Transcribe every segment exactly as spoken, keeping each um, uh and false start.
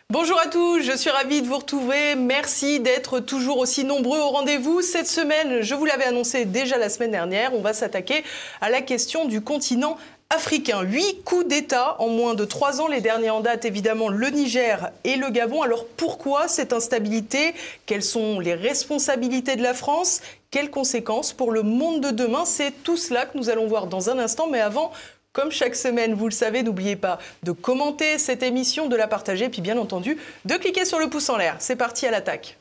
Bonjour à tous, je suis ravie de vous retrouver. Merci d'être toujours aussi nombreux au rendez-vous. Cette semaine, je vous l'avais annoncé déjà la semaine dernière, on va s'attaquer à la question du continent africain. Huit coups d'État en moins de trois ans. Les derniers en date, évidemment, le Niger et le Gabon. Alors pourquoi cette instabilité? Quelles sont les responsabilités de la France? Quelles conséquences pour le monde de demain? C'est tout cela que nous allons voir dans un instant. Mais avant, comme chaque semaine, vous le savez, n'oubliez pas de commenter cette émission, de la partager, puis bien entendu, de cliquer sur le pouce en l'air. C'est parti, à l'attaque.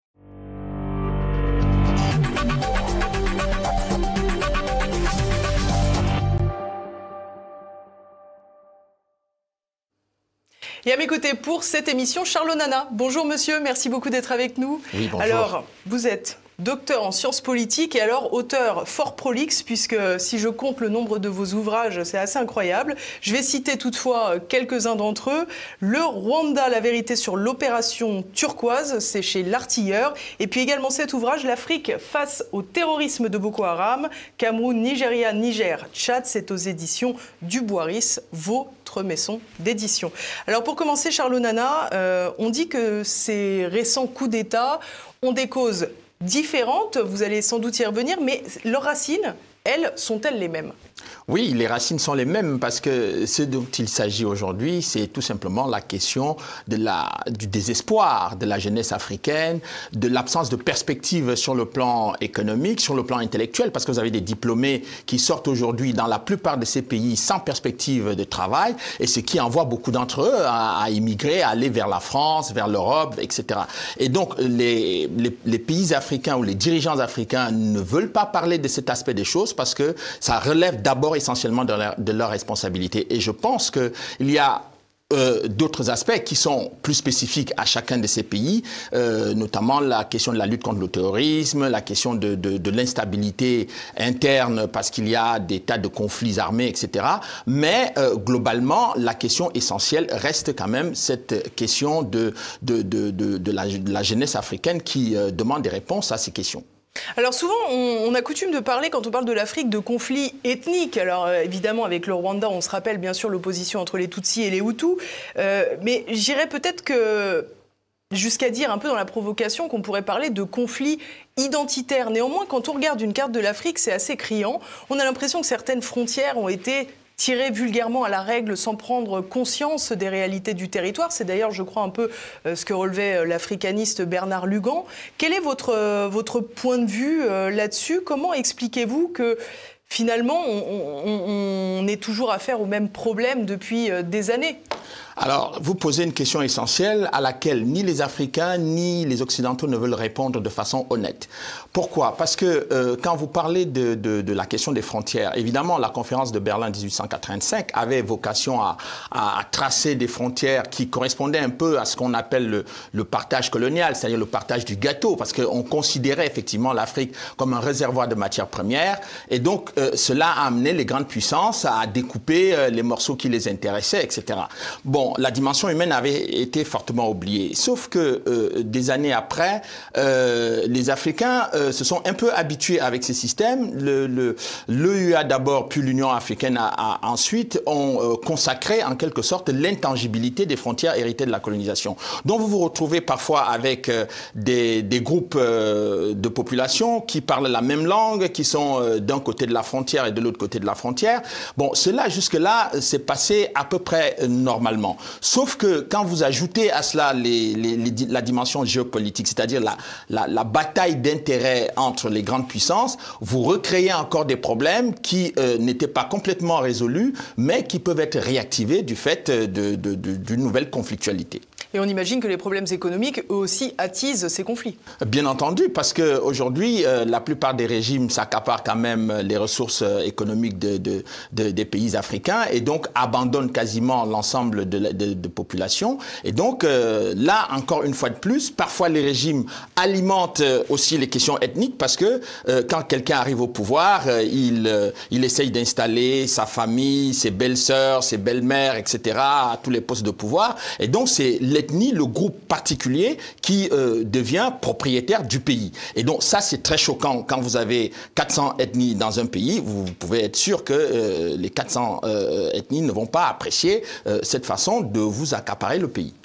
Et à mes côtés pour cette émission, Charles Onana. Bonjour monsieur, merci beaucoup d'être avec nous. Oui, bonjour. Alors, vous êtes docteur en sciences politiques et alors auteur fort prolixe, puisque si je compte le nombre de vos ouvrages, c'est assez incroyable. Je vais citer toutefois quelques-uns d'entre eux. Le Rwanda, la vérité sur l'opération turquoise, c'est chez L'Artilleur. Et puis également cet ouvrage, L'Afrique face au terrorisme de Boko Haram, Cameroun, Nigeria, Niger, Tchad, c'est aux éditions du Boiris, votre maison d'édition. Alors pour commencer, Charles Onana, euh, on dit que ces récents coups d'État ont des causes différentes, vous allez sans doute y revenir, mais leurs racines, elles, sont-elles les mêmes ? Oui, les racines sont les mêmes parce que ce dont il s'agit aujourd'hui, c'est tout simplement la question de la, du désespoir de la jeunesse africaine, de l'absence de perspective sur le plan économique, sur le plan intellectuel, parce que vous avez des diplômés qui sortent aujourd'hui dans la plupart de ces pays sans perspective de travail, et ce qui envoie beaucoup d'entre eux à, à immigrer, à aller vers la France, vers l'Europe, et cetera. Et donc, les, les, les pays africains ou les dirigeants africains ne veulent pas parler de cet aspect des choses parce que ça relève d'abord essentiellement de leur, de leur responsabilité. Et je pense qu'il y a euh, d'autres aspects qui sont plus spécifiques à chacun de ces pays, euh, notamment la question de la lutte contre le terrorisme, la question de, de, de l'instabilité interne parce qu'il y a des tas de conflits armés, et cetera. Mais euh, globalement, la question essentielle reste quand même cette question de, de, de, de, de, la, de la jeunesse africaine qui euh, demande des réponses à ces questions. Alors souvent, on, on a coutume de parler, quand on parle de l'Afrique, de conflits ethniques. Alors euh, évidemment, avec le Rwanda, on se rappelle bien sûr l'opposition entre les Tutsis et les Hutus. Euh, mais j'irais peut-être que jusqu'à dire un peu dans la provocation qu'on pourrait parler de conflits identitaires. Néanmoins, quand on regarde une carte de l'Afrique, c'est assez criant. On a l'impression que certaines frontières ont été tiré vulgairement à la règle sans prendre conscience des réalités du territoire. C'est d'ailleurs, je crois, un peu ce que relevait l'africaniste Bernard Lugan. Quel est votre, votre point de vue là-dessus? Comment expliquez-vous que finalement, on, on, on est toujours affaire au même problème depuis des années? Alors, vous posez une question essentielle à laquelle ni les Africains ni les Occidentaux ne veulent répondre de façon honnête. Pourquoi? Parce que euh, quand vous parlez de, de, de la question des frontières, évidemment, la conférence de Berlin mille huit cent quatre-vingt-cinq avait vocation à, à, à tracer des frontières qui correspondaient un peu à ce qu'on appelle le, le partage colonial, c'est-à-dire le partage du gâteau, parce qu'on considérait effectivement l'Afrique comme un réservoir de matières premières, et donc euh, cela a amené les grandes puissances à découper euh, les morceaux qui les intéressaient, et cetera. Bon, la dimension humaine avait été fortement oubliée. Sauf que euh, des années après, euh, les Africains euh, se sont un peu habitués avec ces systèmes. Le, le, l'E U A d'abord, puis l'Union africaine a, a, ensuite, ont euh, consacré en quelque sorte l'intangibilité des frontières héritées de la colonisation. Donc vous vous retrouvez parfois avec euh, des, des groupes euh, de population qui parlent la même langue, qui sont euh, d'un côté de la frontière et de l'autre côté de la frontière. Bon, cela jusque-là, c'est passé à peu près euh, normalement. Sauf que quand vous ajoutez à cela les, les, les, la dimension géopolitique, c'est-à-dire la, la, la bataille d'intérêts entre les grandes puissances, vous recréez encore des problèmes qui euh, n'étaient pas complètement résolus, mais qui peuvent être réactivés du fait de, de, de, d'une nouvelle conflictualité. Et on imagine que les problèmes économiques, eux aussi, attisent ces conflits. Bien entendu, parce qu'aujourd'hui, euh, la plupart des régimes s'accaparent quand même les ressources économiques de, de, de, des pays africains et donc abandonnent quasiment l'ensemble de la de, de population. Et donc, euh, là, encore une fois de plus, parfois les régimes alimentent aussi les questions ethniques parce que euh, quand quelqu'un arrive au pouvoir, euh, il, euh, il essaye d'installer sa famille, ses belles-sœurs, ses belles-mères, et cetera à tous les postes de pouvoir. Et donc, c'est l'ethnie, le groupe particulier qui euh, devient propriétaire du pays. Et donc ça, c'est très choquant. Quand vous avez quatre cents ethnies dans un pays, vous pouvez être sûr que euh, les quatre cents euh, ethnies ne vont pas apprécier euh, cette façon de vous accaparer le pays.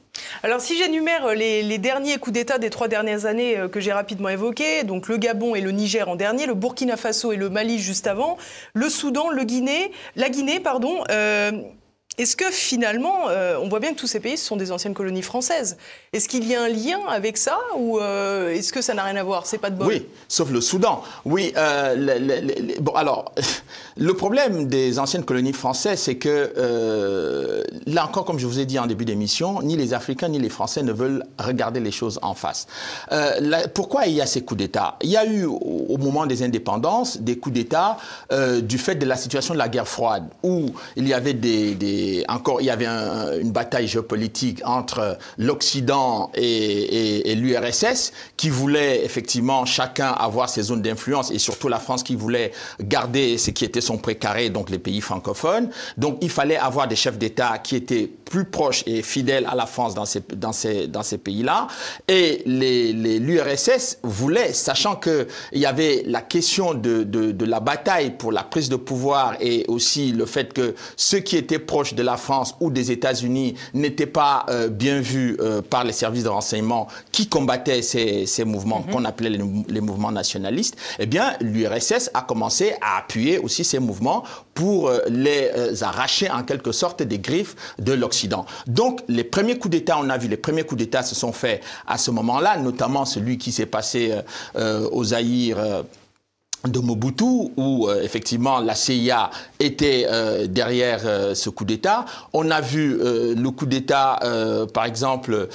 Alors si j'énumère les, les derniers coups d'État des trois dernières années euh, que j'ai rapidement évoqués, donc le Gabon et le Niger en dernier, le Burkina Faso et le Mali juste avant, le Soudan, le Guinée, la Guinée, pardon. Euh, Est-ce que finalement, euh, on voit bien que tous ces pays, ce sont des anciennes colonies françaises. Est-ce qu'il y a un lien avec ça ou euh, est-ce que ça n'a rien à voir? C'est pas de bol. Oui, sauf le Soudan. Oui, euh, le, le, le, bon alors, le problème des anciennes colonies françaises, c'est que, euh, là encore, comme je vous ai dit en début d'émission, ni les Africains ni les Français ne veulent regarder les choses en face. Euh, la, pourquoi il y a ces coups d'État? Il y a eu, au, au moment des indépendances, des coups d'État euh, du fait de la situation de la guerre froide, où il y avait des... des encore, il y avait un, une bataille géopolitique entre l'Occident et, et, et l'U R S S qui voulait effectivement chacun avoir ses zones d'influence et surtout la France qui voulait garder ce qui était son précaré, donc les pays francophones. Donc il fallait avoir des chefs d'État qui étaient plus proches et fidèles à la France dans ces, dans ces, dans ces pays-là. Et les, les, l'U R S S voulait, sachant qu'il y avait la question de, de, de la bataille pour la prise de pouvoir et aussi le fait que ceux qui étaient proches de la France ou des États-Unis n'étaient pas euh, bien vus euh, par les services de renseignement qui combattaient ces, ces mouvements mm-hmm. qu'on appelait les, les mouvements nationalistes, eh bien, l'U R S S a commencé à appuyer aussi ces mouvements pour euh, les euh, arracher en quelque sorte des griffes de l'Occident. Donc, les premiers coups d'État, on a vu, les premiers coups d'État se sont faits à ce moment-là, notamment celui qui s'est passé euh, euh, au Zaïre, euh, de Mobutu, où euh, effectivement la C I A était euh, derrière euh, ce coup d'État. On a vu euh, le coup d'État, euh, par exemple, euh,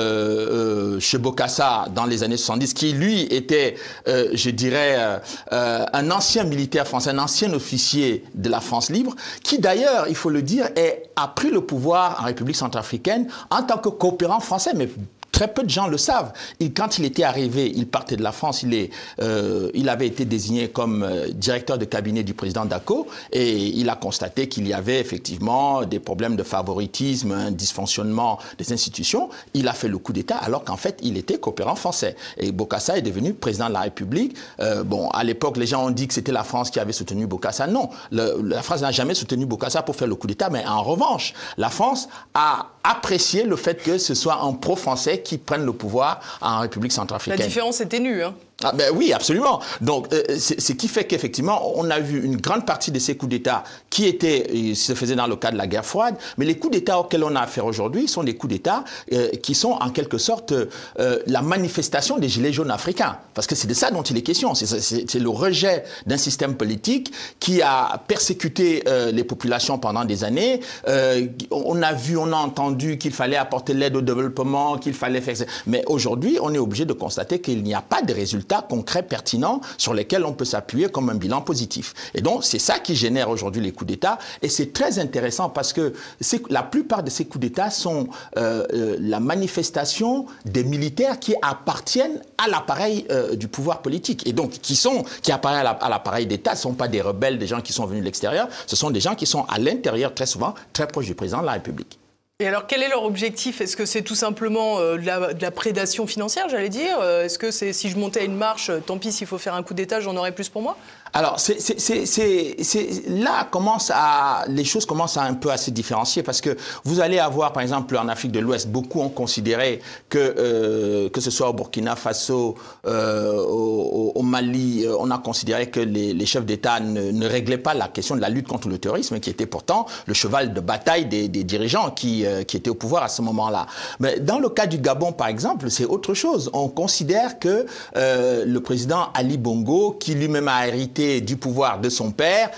euh, chez Bokassa dans les années soixante-dix, qui lui était, euh, je dirais, euh, un ancien militaire français, un ancien officier de la France libre, qui d'ailleurs, il faut le dire, est, a pris le pouvoir en République centrafricaine en tant que coopérant français, mais très peu de gens le savent. Il, quand il était arrivé, il partait de la France, il, est, euh, il avait été désigné comme euh, directeur de cabinet du président Dako et il a constaté qu'il y avait effectivement des problèmes de favoritisme, un dysfonctionnement des institutions. Il a fait le coup d'État alors qu'en fait, il était coopérant français. Et Bokassa est devenu président de la République. Euh, bon, à l'époque, les gens ont dit que c'était la France qui avait soutenu Bokassa. Non, le, la France n'a jamais soutenu Bokassa pour faire le coup d'État, mais en revanche, la France a apprécié le fait que ce soit un pro-français qui prennent le pouvoir en République centrafricaine. La différence est ténue, hein. Ah ben oui, absolument. Donc, euh, c'est ce qui fait qu'effectivement, on a vu une grande partie de ces coups d'État qui étaient, se faisaient dans le cadre de la guerre froide, mais les coups d'État auxquels on a affaire aujourd'hui sont des coups d'État euh, qui sont en quelque sorte euh, la manifestation des gilets jaunes africains. Parce que c'est de ça dont il est question. C'est le rejet d'un système politique qui a persécuté euh, les populations pendant des années. Euh, on a vu, on a entendu qu'il fallait apporter l'aide au développement, qu'il fallait faire... Mais aujourd'hui, on est obligé de constater qu'il n'y a pas de résultats concrets, pertinents, sur lesquels on peut s'appuyer comme un bilan positif. Et donc, c'est ça qui génère aujourd'hui les coups d'État. Et c'est très intéressant parce que la plupart de ces coups d'État sont euh, euh, la manifestation des militaires qui appartiennent à l'appareil euh, du pouvoir politique. Et donc, qui, sont, qui appartiennent à l'appareil d'État, ce ne sont pas des rebelles, des gens qui sont venus de l'extérieur, ce sont des gens qui sont à l'intérieur, très souvent, très proches du président de la République. Et alors, quel est leur objectif? Est-ce que c'est tout simplement euh, de, la, de la prédation financière, j'allais dire? Est-ce que c'est si je montais à une marche, tant pis s'il faut faire un coup d'État, j'en aurais plus pour moi? Alors, c'est, c'est, c'est, c'est, là, commence à, les choses commencent à un peu à se différencier parce que vous allez avoir, par exemple, en Afrique de l'Ouest, beaucoup ont considéré que, euh, que ce soit au Burkina Faso, euh, au, au Mali, euh, on a considéré que les, les chefs d'État ne, ne réglaient pas la question de la lutte contre le terrorisme, qui était pourtant le cheval de bataille des, des dirigeants qui, euh, qui étaient au pouvoir à ce moment-là. Mais dans le cas du Gabon, par exemple, c'est autre chose. On considère que euh, le président Ali Bongo, qui lui-même a hérité du pouvoir de son père,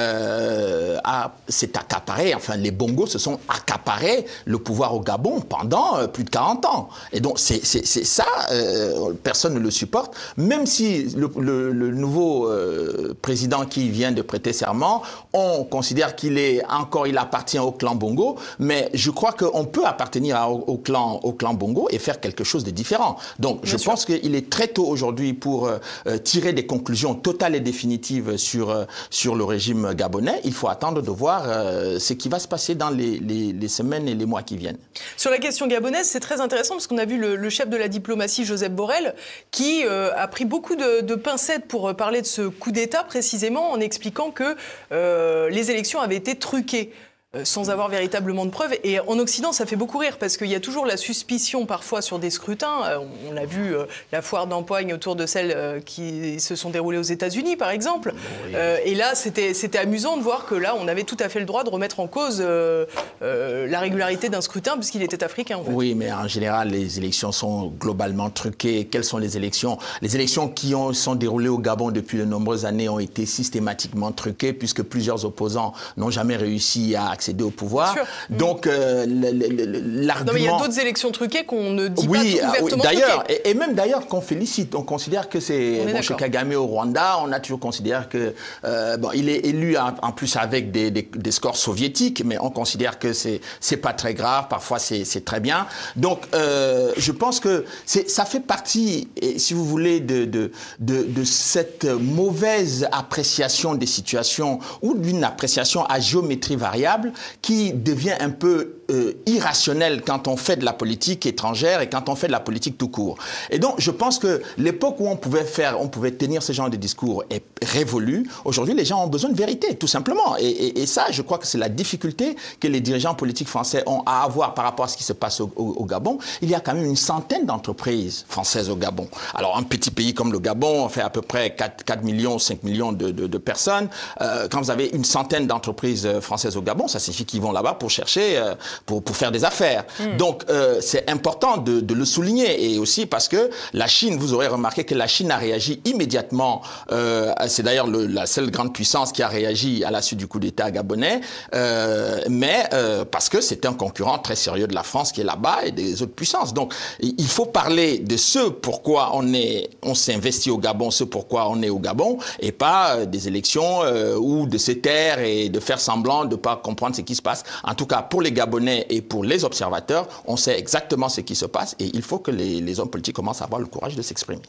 euh, s'est accaparé, enfin les Bongos se sont accaparés le pouvoir au Gabon pendant euh, plus de quarante ans. Et donc c'est ça, euh, personne ne le supporte, même si le, le, le nouveau euh, président qui vient de prêter serment, on considère qu'il est encore, il appartient au clan Bongo, mais je crois qu'on peut appartenir à, au, au, clan, au clan Bongo et faire quelque chose de différent. Donc Bien je sûr. pense qu'il est très tôt aujourd'hui pour euh, tirer des conclusions totales et définitives sur, sur le régime gabonais. Il faut attendre de voir euh, ce qui va se passer dans les, les, les semaines et les mois qui viennent. Sur la question gabonaise, c'est très intéressant parce qu'on a vu le, le chef de la diplomatie, Joseph Borrell, qui euh, a pris beaucoup de, de pincettes pour parler de ce coup d'État précisément en expliquant que euh, les élections avaient été truquées. sans avoir véritablement de preuves. Et en Occident, ça fait beaucoup rire parce qu'il y a toujours la suspicion parfois sur des scrutins. On a vu la foire d'empoigne autour de celles qui se sont déroulées aux États-Unis, par exemple. Oui. Euh, et là, c'était c'était amusant de voir que là, on avait tout à fait le droit de remettre en cause euh, euh, la régularité d'un scrutin puisqu'il était africain. En fait. Oui, mais en général, les élections sont globalement truquées. Quelles sont les élections? Les élections qui ont, sont déroulées au Gabon depuis de nombreuses années ont été systématiquement truquées puisque plusieurs opposants n'ont jamais réussi à accéder au pouvoir. Donc, euh, l'argument... Non, mais il y a d'autres élections truquées qu'on ne dit oui, pas ouvertement. Oui, d'ailleurs, et, et même d'ailleurs qu'on félicite. On considère que c'est... Bon, chez Kagame au Rwanda, on a toujours considéré que... Euh, bon, il est élu en, en plus avec des, des, des scores soviétiques, mais on considère que c'est c'est pas très grave. Parfois, c'est très bien. Donc, euh, je pense que ça fait partie, si vous voulez, de, de, de, de cette mauvaise appréciation des situations ou d'une appréciation à géométrie variable qui devient un peu euh, irrationnelle quand on fait de la politique étrangère et quand on fait de la politique tout court. Et donc, je pense que l'époque où on pouvait faire, on pouvait tenir ce genre de discours est révolue. Aujourd'hui, les gens ont besoin de vérité, tout simplement. Et, et, et ça, je crois que c'est la difficulté que les dirigeants politiques français ont à avoir par rapport à ce qui se passe au, au, au Gabon. Il y a quand même une centaine d'entreprises françaises au Gabon. Alors, un petit pays comme le Gabon, on fait à peu près quatre millions, cinq millions de, de, de personnes. Euh, quand vous avez une centaine d'entreprises françaises au Gabon, ça signifie qu'ils vont là-bas pour chercher, euh, pour, pour faire des affaires. Mmh. Donc, euh, c'est important de, de le souligner. Et aussi parce que la Chine, vous aurez remarqué que la Chine a réagi immédiatement. Euh, c'est d'ailleurs la seule grande puissance qui a réagi à la suite du coup d'État gabonais. Euh, mais euh, parce que c'est un concurrent très sérieux de la France qui est là-bas et des autres puissances. Donc, il faut parler de ce pourquoi on est, on s'est investi au Gabon, ce pourquoi on est au Gabon, et pas des élections euh, ou de se taire et de faire semblant de ne pas comprendre ce qui se passe. En tout cas, pour les Gabonais et pour les observateurs, on sait exactement ce qui se passe et il faut que les, les hommes politiques commencent à avoir le courage de s'exprimer.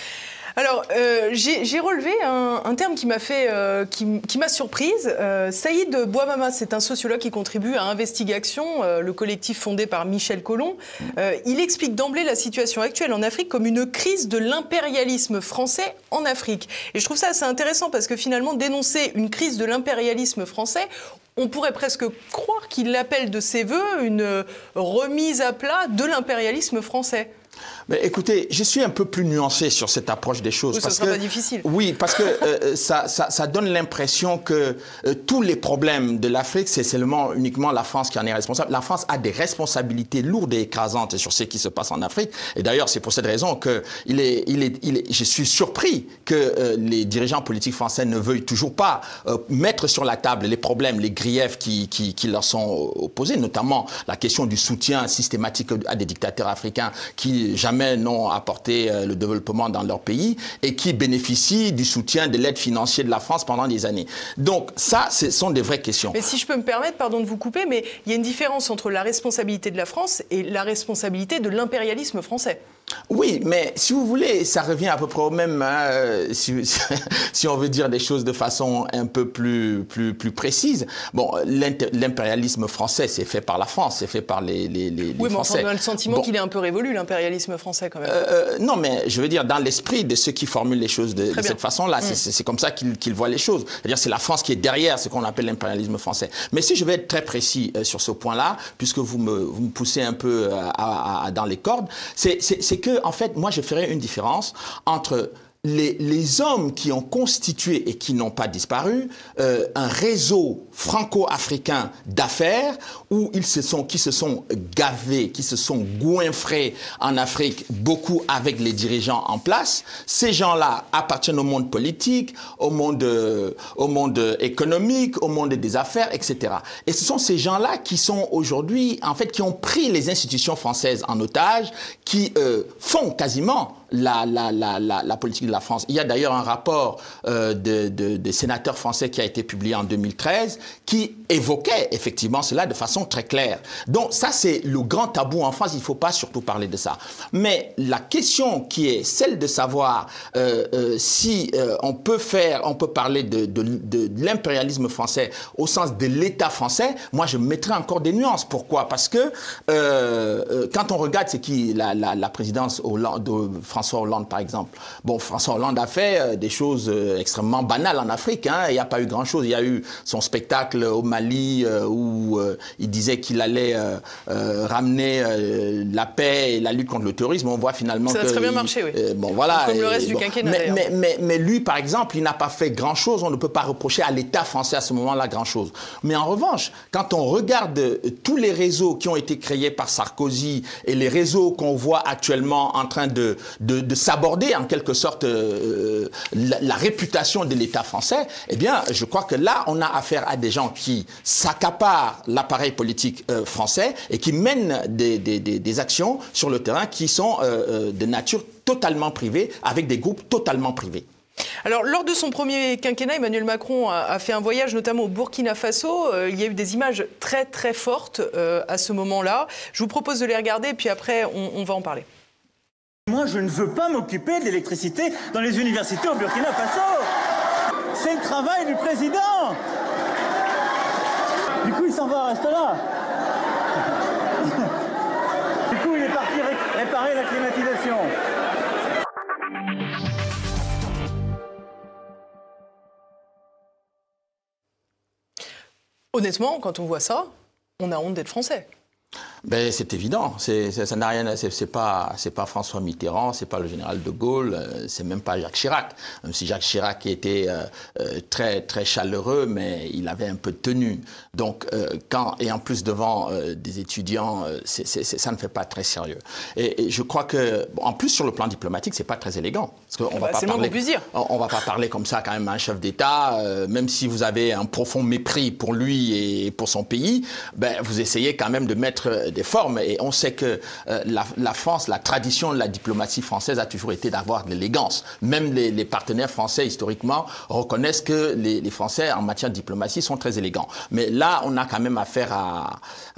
Alors, euh, j'ai relevé un, un terme qui m'a fait, euh, qui, qui m'a surprise. Euh, Saïd Bouamama, c'est un sociologue qui contribue à Investigation, euh, le collectif fondé par Michel Collomb. Euh, il explique d'emblée la situation actuelle en Afrique comme une crise de l'impérialisme français en Afrique. Et je trouve ça assez intéressant parce que finalement, dénoncer une crise de l'impérialisme français, on pourrait presque croire qu'il l'appelle de ses voeux une remise à plat de l'impérialisme français. Mais écoutez, je suis un peu plus nuancé sur cette approche des choses. Oui, parce ça sera que, pas difficile. Oui, parce que euh, ça, ça, ça donne l'impression que euh, tous les problèmes de l'Afrique, c'est seulement uniquement la France qui en est responsable. La France a des responsabilités lourdes et écrasantes sur ce qui se passe en Afrique. Et d'ailleurs, c'est pour cette raison que il est, il est, il est, je suis surpris que euh, les dirigeants politiques français ne veuillent toujours pas euh, mettre sur la table les problèmes, les griefs qui, qui, qui leur sont opposés, notamment la question du soutien systématique à des dictateurs africains qui jamais n'ont apporté euh, le développement dans leur pays et qui bénéficient du soutien de l'aide financière de la France pendant des années. Donc ça, ce sont des vraies questions. Mais si je peux me permettre, pardon de vous couper, mais il y a une différence entre la responsabilité de la France et la responsabilité de l'impérialisme français. Oui, mais si vous voulez, ça revient à peu près au même, hein, si, si on veut dire des choses de façon un peu plus, plus, plus précise. Bon, l'impérialisme français, c'est fait par la France, c'est fait par les, les, les, oui, les Français. Oui, mais on a le sentiment bon. qu'il est un peu révolu, l'impérialisme français, quand même. Euh, non, mais je veux dire, dans l'esprit de ceux qui formulent les choses de, de cette façon-là, mmh. c'est comme ça qu'ils qu'ils voient les choses. C'est-à-dire, c'est la France qui est derrière ce qu'on appelle l'impérialisme français. Mais si je vais être très précis euh, sur ce point-là, puisque vous me, vous me poussez un peu euh, à, à, dans les cordes, c'est que, en fait, moi, je ferais une différence entre les, les hommes qui ont constitué et qui n'ont pas disparu euh, un réseau franco-africain d'affaires où ils se sont, qui se sont gavés, qui se sont goinfrés en Afrique, beaucoup avec les dirigeants en place. Ces gens-là appartiennent au monde politique, au monde, euh, au monde économique, au monde des affaires, et cetera. Et ce sont ces gens-là qui sont aujourd'hui, en fait, qui ont pris les institutions françaises en otage, qui euh, font quasiment la, la, la, la, la politique de la France. Il y a d'ailleurs un rapport euh, de, de, de sénateurs français qui a été publié en deux mille treize qui évoquait effectivement cela de façon très claire. Donc ça, c'est le grand tabou en France. Il ne faut pas surtout parler de ça. Mais la question qui est celle de savoir euh, euh, si euh, on peut faire, on peut parler de, de, de, de l'impérialisme français au sens de l'État français, moi je mettrais encore des nuances. Pourquoi? Parce que euh, quand on regarde ce qui la, la, la présidence Hollande, française François Hollande, par exemple. Bon, François Hollande a fait euh, des choses euh, extrêmement banales en Afrique. Hein, il n'y a pas eu grand-chose. Il y a eu son spectacle au Mali euh, où euh, il disait qu'il allait euh, euh, ramener euh, la paix et la lutte contre le terrorisme. On voit finalement ça que... Ça a très bien il, marché, oui. Euh, bon, voilà. Comme le reste et, du bon, quinquennat, mais, mais, mais, mais lui, par exemple, il n'a pas fait grand-chose. On ne peut pas reprocher à l'État français à ce moment-là grand-chose. Mais en revanche, quand on regarde euh, tous les réseaux qui ont été créés par Sarkozy et les réseaux qu'on voit actuellement en train de, de, de s'aborder en quelque sorte euh, la, la réputation de l'État français, eh bien, je crois que là, on a affaire à des gens qui s'accaparent l'appareil politique euh, français et qui mènent des, des, des, des actions sur le terrain qui sont euh, de nature totalement privée, avec des groupes totalement privés. Alors, lors de son premier quinquennat, Emmanuel Macron a, a fait un voyage notamment au Burkina Faso. Euh, il y a eu des images très très fortes euh, à ce moment-là. Je vous propose de les regarder et puis après, on, on va en parler. Moi, je ne veux pas m'occuper de l'électricité dans les universités au Burkina Faso. C'est le travail du président. Du coup, il s'en va, reste là. Du coup, il est parti ré réparer la climatisation. Honnêtement, quand on voit ça, on a honte d'être français. Ben, c'est évident, c'est, ça n'a rien, c'est, c'est pas, c'est pas François Mitterrand, c'est pas le général de Gaulle, euh, c'est même pas Jacques Chirac. Même si Jacques Chirac était euh, euh, très très chaleureux, mais il avait un peu de tenue. Donc euh, quand et en plus devant euh, des étudiants, euh, c'est, c'est, c'est, ça ne fait pas très sérieux. Et, et je crois que, bon, en plus sur le plan diplomatique, c'est pas très élégant, parce qu'on bah, va pas c'est parler, le moins qu'on puisse dire. On, on va pas parler comme ça quand même à un chef d'État, euh, même si vous avez un profond mépris pour lui et pour son pays, ben vous essayez quand même de mettre des formes. Et on sait que euh, la, la France, la tradition de la diplomatie française a toujours été d'avoir de l'élégance. Même les, les partenaires français, historiquement, reconnaissent que les, les Français, en matière de diplomatie, sont très élégants. Mais là, on a quand même affaire à,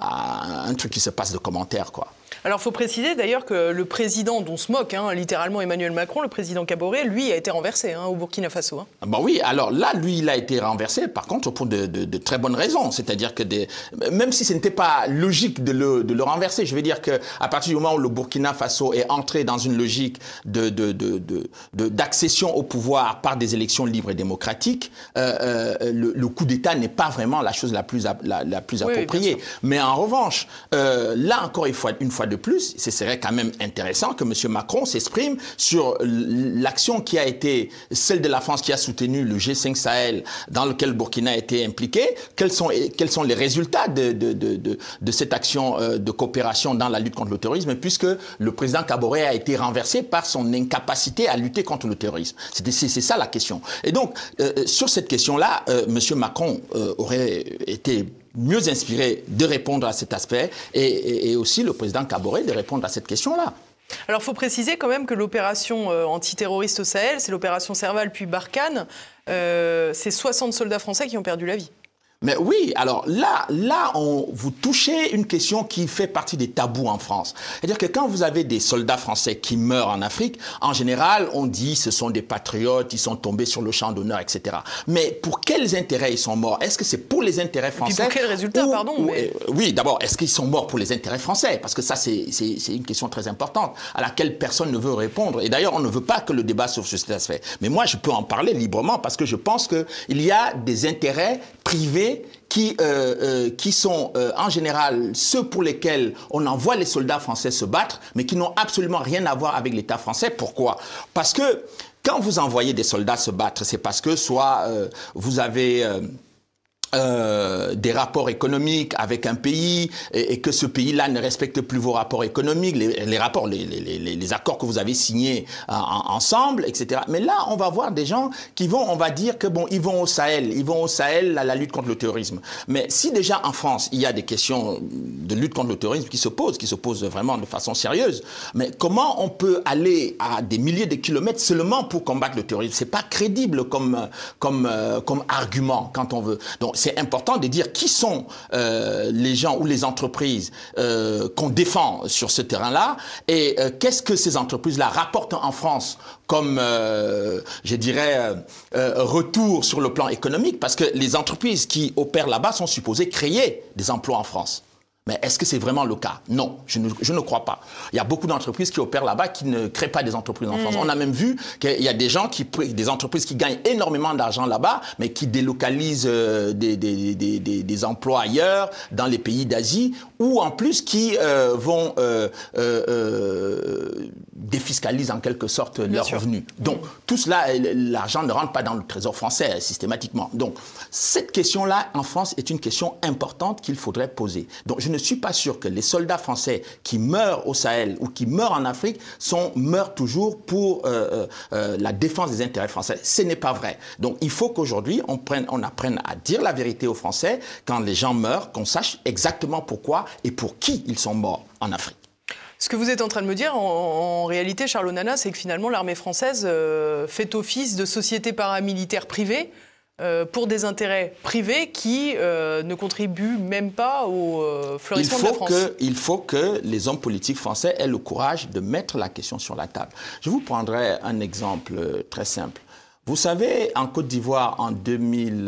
à un truc qui se passe de commentaires, quoi. Alors, il faut préciser d'ailleurs que le président dont se moque, hein, littéralement Emmanuel Macron, le président Kaboré, lui, a été renversé hein, au Burkina Faso. Hein. Bah oui, alors là, lui, il a été renversé, par contre, pour de, de, de très bonnes raisons. C'est-à-dire que des, même si ce n'était pas logique de le, de le renverser, je veux dire qu'à partir du moment où le Burkina Faso est entré dans une logique de, de, de, de, de, d'accession au pouvoir par des élections libres et démocratiques, euh, euh, le, le coup d'État n'est pas vraiment la chose la plus, la, la plus appropriée. Oui, mais en revanche, euh, là encore une fois, une fois de plus, ce serait quand même intéressant que M. Macron s'exprime sur l'action qui a été celle de la France qui a soutenu le G cinq Sahel dans lequel le Burkina a été impliqué. Quels sont, quels sont les résultats de, de, de, de, de cette action de coopération dans la lutte contre le terrorisme, puisque le président Kaboré a été renversé par son incapacité à lutter contre le terrorisme. C'est ça la question. Et donc, euh, sur cette question-là, euh, M. Macron euh, aurait été mieux inspiré de répondre à cet aspect et, et, et aussi le président Kaboré de répondre à cette question-là. Alors, il faut préciser quand même que l'opération euh, antiterroriste au Sahel, c'est l'opération Serval puis Barkhane, euh, c'est soixante soldats français qui ont perdu la vie. Mais oui, alors là, là, on, vous touchez une question qui fait partie des tabous en France. C'est-à-dire que quand vous avez des soldats français qui meurent en Afrique, en général, on dit ce sont des patriotes, ils sont tombés sur le champ d'honneur, et cetera. Mais pour quels intérêts ils sont morts? Est-ce que c'est pour les intérêts français? Et puis pour quels résultats, ou, pardon ou, mais... euh, Oui, d'abord, est-ce qu'ils sont morts pour les intérêts français? Parce que ça, c'est une question très importante à laquelle personne ne veut répondre. Et d'ailleurs, on ne veut pas que le débat sur cet aspect. Mais moi, je peux en parler librement parce que je pense qu'il y a des intérêts privés qui, euh, euh, qui sont euh, en général ceux pour lesquels on envoie les soldats français se battre, mais qui n'ont absolument rien à voir avec l'État français. Pourquoi? Parce que quand vous envoyez des soldats se battre, c'est parce que soit euh, vous avez... Euh, Euh, des rapports économiques avec un pays et, et que ce pays-là ne respecte plus vos rapports économiques, les, les rapports, les, les, les, les accords que vous avez signés en, en, ensemble, et cetera. Mais là, on va voir des gens qui vont, on va dire que bon, ils vont au Sahel, ils vont au Sahel à la lutte contre le terrorisme. Mais si déjà en France, il y a des questions de lutte contre le terrorisme qui se posent, qui se posent vraiment de façon sérieuse, mais comment on peut aller à des milliers de kilomètres seulement pour combattre le terrorisme? C'est pas crédible comme, comme, comme argument quand on veut. Donc, c'est important de dire qui sont euh, les gens ou les entreprises euh, qu'on défend sur ce terrain-là et euh, qu'est-ce que ces entreprises-là rapportent en France comme, euh, je dirais, euh, euh, retour sur le plan économique, parce que les entreprises qui opèrent là-bas sont supposées créer des emplois en France. Mais est-ce que c'est vraiment le cas? Non, je ne, je ne crois pas. Il y a beaucoup d'entreprises qui opèrent là-bas qui ne créent pas des entreprises en mmh. France. On a même vu qu'il y a des gens, qui, des entreprises qui gagnent énormément d'argent là-bas, mais qui délocalisent euh, des, des, des, des, des emplois ailleurs, dans les pays d'Asie, ou en plus qui euh, vont euh, euh, euh, défiscalisent en quelque sorte Bien leurs sûr. revenus. Donc, mmh. tout cela, l'argent ne rentre pas dans le trésor français systématiquement. Donc, cette question-là, en France, est une question importante qu'il faudrait poser. Donc, je ne suis pas sûr que les soldats français qui meurent au Sahel ou qui meurent en Afrique sont, meurent toujours pour euh, euh, la défense des intérêts français. Ce n'est pas vrai. Donc, il faut qu'aujourd'hui, on, prenne, on apprenne à dire la vérité aux Français. Quand les gens meurent, qu'on sache exactement pourquoi et pour qui ils sont morts en Afrique. Ce que vous êtes en train de me dire, en, en réalité, Charles Onana, c'est que finalement, l'armée française euh, fait office de société paramilitaire privée euh, pour des intérêts privés qui euh, ne contribuent même pas au euh, fleurissement de la France. Que, il faut que les hommes politiques français aient le courage de mettre la question sur la table. Je vous prendrai un exemple très simple. Vous savez, en Côte d'Ivoire, en deux mille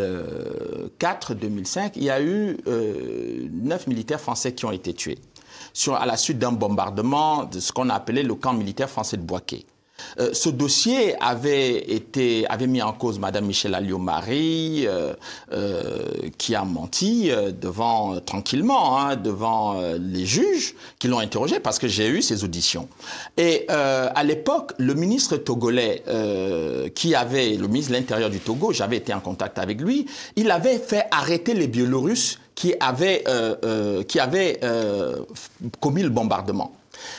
quatre deux mille cinq, il y a eu euh, neuf militaires français qui ont été tués sur, à la suite d'un bombardement de ce qu'on a appelé le camp militaire français de Bouaké. Euh, ce dossier avait été avait mis en cause Madame Michèle Alliot-Marie, euh, euh, qui a menti euh, devant euh, tranquillement hein, devant euh, les juges qui l'ont interrogé parce que j'ai eu ces auditions. Et euh, à l'époque, le ministre togolais euh, qui avait le ministre de l'Intérieur du Togo, j'avais été en contact avec lui, il avait fait arrêter les Biélorusses qui avaient euh, euh, qui avaient euh, commis le bombardement.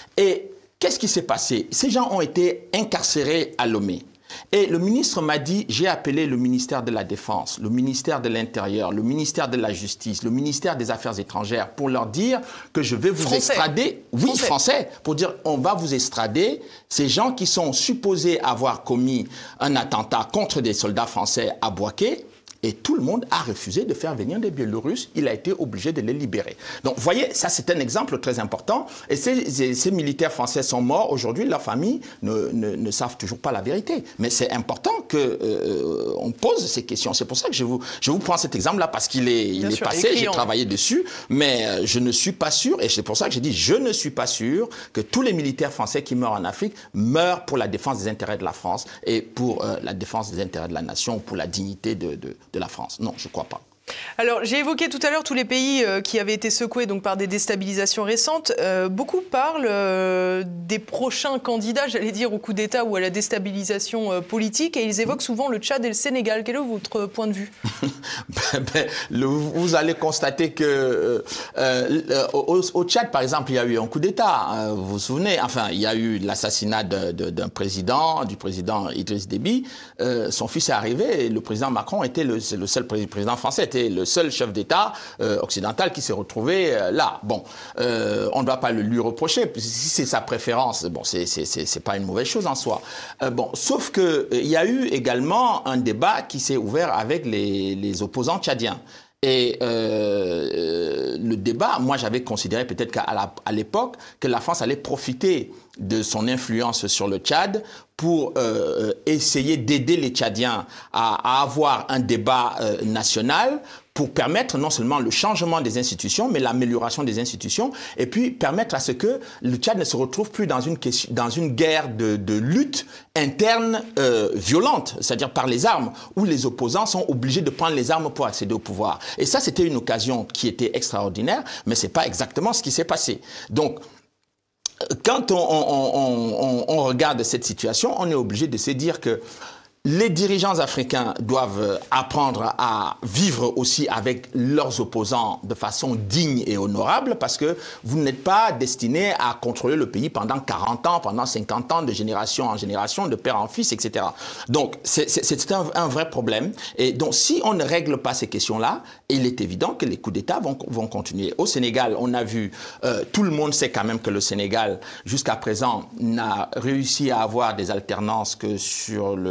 Et qu'est-ce qui s'est passé? Ces gens ont été incarcérés à Lomé. Et le ministre m'a dit, j'ai appelé le ministère de la Défense, le ministère de l'Intérieur, le ministère de la Justice, le ministère des Affaires étrangères pour leur dire que je vais vous français. extrader. Oui, français. français. Pour dire, on va vous extrader ces gens qui sont supposés avoir commis un attentat contre des soldats français à Bouaké. Et tout le monde a refusé de faire venir des Biélorusses. Il a été obligé de les libérer. Donc, vous voyez, ça, c'est un exemple très important. Et ces, ces, ces militaires français sont morts. Aujourd'hui, leurs familles ne, ne, ne savent toujours pas la vérité. Mais c'est important qu'on euh, pose ces questions. C'est pour ça que je vous, je vous prends cet exemple-là, parce qu'il est, il est passé, j'ai travaillé dessus. Mais euh, je ne suis pas sûr, et c'est pour ça que j'ai dit, je ne suis pas sûr que tous les militaires français qui meurent en Afrique meurent pour la défense des intérêts de la France et pour euh, la défense des intérêts de la nation, ou pour la dignité de... de de la France. Non, je ne crois pas. Alors, j'ai évoqué tout à l'heure tous les pays euh, qui avaient été secoués donc, par des déstabilisations récentes. Euh, beaucoup parlent euh, des prochains candidats, j'allais dire, au coup d'État ou à la déstabilisation euh, politique, et ils évoquent souvent le Tchad et le Sénégal. Quel est votre point de vue? ben, ben, le, Vous allez constater que euh, euh, au, au Tchad, par exemple, il y a eu un coup d'État. Euh, vous vous souvenez? Enfin, il y a eu l'assassinat d'un président, du président Idriss Déby. Euh, son fils est arrivé et le président Macron était le, le seul président français. Était le seul chef d'État euh, occidental qui s'est retrouvé euh, là. Bon, euh, on ne doit pas le lui reprocher. Si c'est sa préférence, bon, c'est pas une mauvaise chose en soi. Euh, bon, sauf que euh, il y a eu également un débat qui s'est ouvert avec les, les opposants tchadiens. Et euh, le débat, moi j'avais considéré peut-être qu'à l'époque que la France allait profiter de son influence sur le Tchad pour euh, essayer d'aider les Tchadiens à, à avoir un débat euh, national pour permettre non seulement le changement des institutions, mais l'amélioration des institutions, et puis permettre à ce que le Tchad ne se retrouve plus dans une, question, dans une guerre de, de lutte interne euh, violente, c'est-à-dire par les armes, où les opposants sont obligés de prendre les armes pour accéder au pouvoir. Et ça, c'était une occasion qui était extraordinaire, mais ce n'est pas exactement ce qui s'est passé. Donc, quand on, on, on, on regarde cette situation, on est obligé de se dire que les dirigeants africains doivent apprendre à vivre aussi avec leurs opposants de façon digne et honorable, parce que vous n'êtes pas destiné à contrôler le pays pendant quarante ans, pendant cinquante ans, de génération en génération, de père en fils, et cetera. Donc, c'est un, un vrai problème. Et donc, si on ne règle pas ces questions-là, il est évident que les coups d'État vont, vont continuer. Au Sénégal, on a vu, euh, tout le monde sait quand même que le Sénégal, jusqu'à présent, n'a réussi à avoir des alternances que sur le, le plan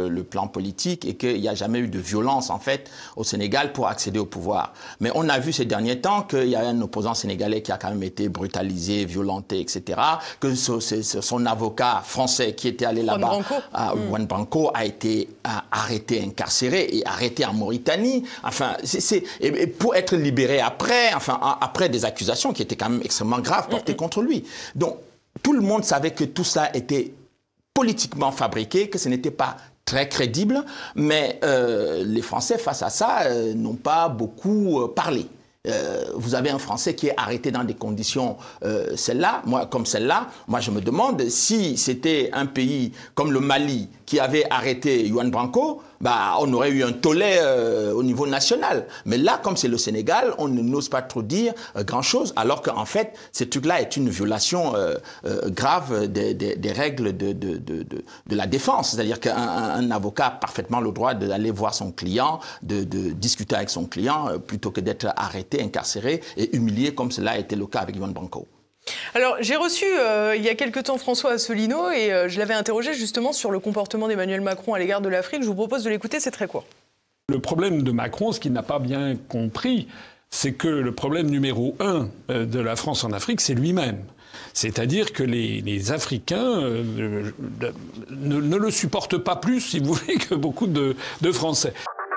plan politique et qu'il n'y a jamais eu de violence, en fait, au Sénégal pour accéder au pouvoir. Mais on a vu ces derniers temps qu'il y a un opposant sénégalais qui a quand même été brutalisé, violenté, et cetera. Que ce, ce, son avocat français qui était allé là-bas, Juan Branco, a été a, arrêté, incarcéré et arrêté en Mauritanie. Enfin, c'est, c'est, et, et pour être libéré après, enfin, après des accusations qui étaient quand même extrêmement graves portées mm-hmm. contre lui. Donc, tout le monde savait que tout ça était politiquement fabriqué, que ce n'était pas très crédible, mais euh, les Français, face à ça, euh, n'ont pas beaucoup euh, parlé. Euh, vous avez un Français qui est arrêté dans des conditions euh, celle-là, moi, comme celle-là. Moi, je me demande si c'était un pays comme le Mali qui avait arrêté Juan Branco, bah, on aurait eu un tollé euh, au niveau national. Mais là, comme c'est le Sénégal, on n'ose pas trop dire euh, grand-chose, alors qu'en fait, ce truc-là est une violation euh, euh, grave des, des, des règles de, de, de, de, de la défense. C'est-à-dire qu'un un avocat a parfaitement le droit d'aller voir son client, de, de discuter avec son client, euh, plutôt que d'être arrêté, incarcéré et humilié, comme cela a été le cas avec Juan Branco. Alors, j'ai reçu euh, il y a quelque temps François Asselineau et euh, je l'avais interrogé justement sur le comportement d'Emmanuel Macron à l'égard de l'Afrique. Je vous propose de l'écouter, c'est très court. Le problème de Macron, ce qu'il n'a pas bien compris, c'est que le problème numéro un de la France en Afrique, c'est lui-même. C'est-à-dire que les, les Africains euh, ne, ne le supportent pas plus, si vous voulez, que beaucoup de, de Français.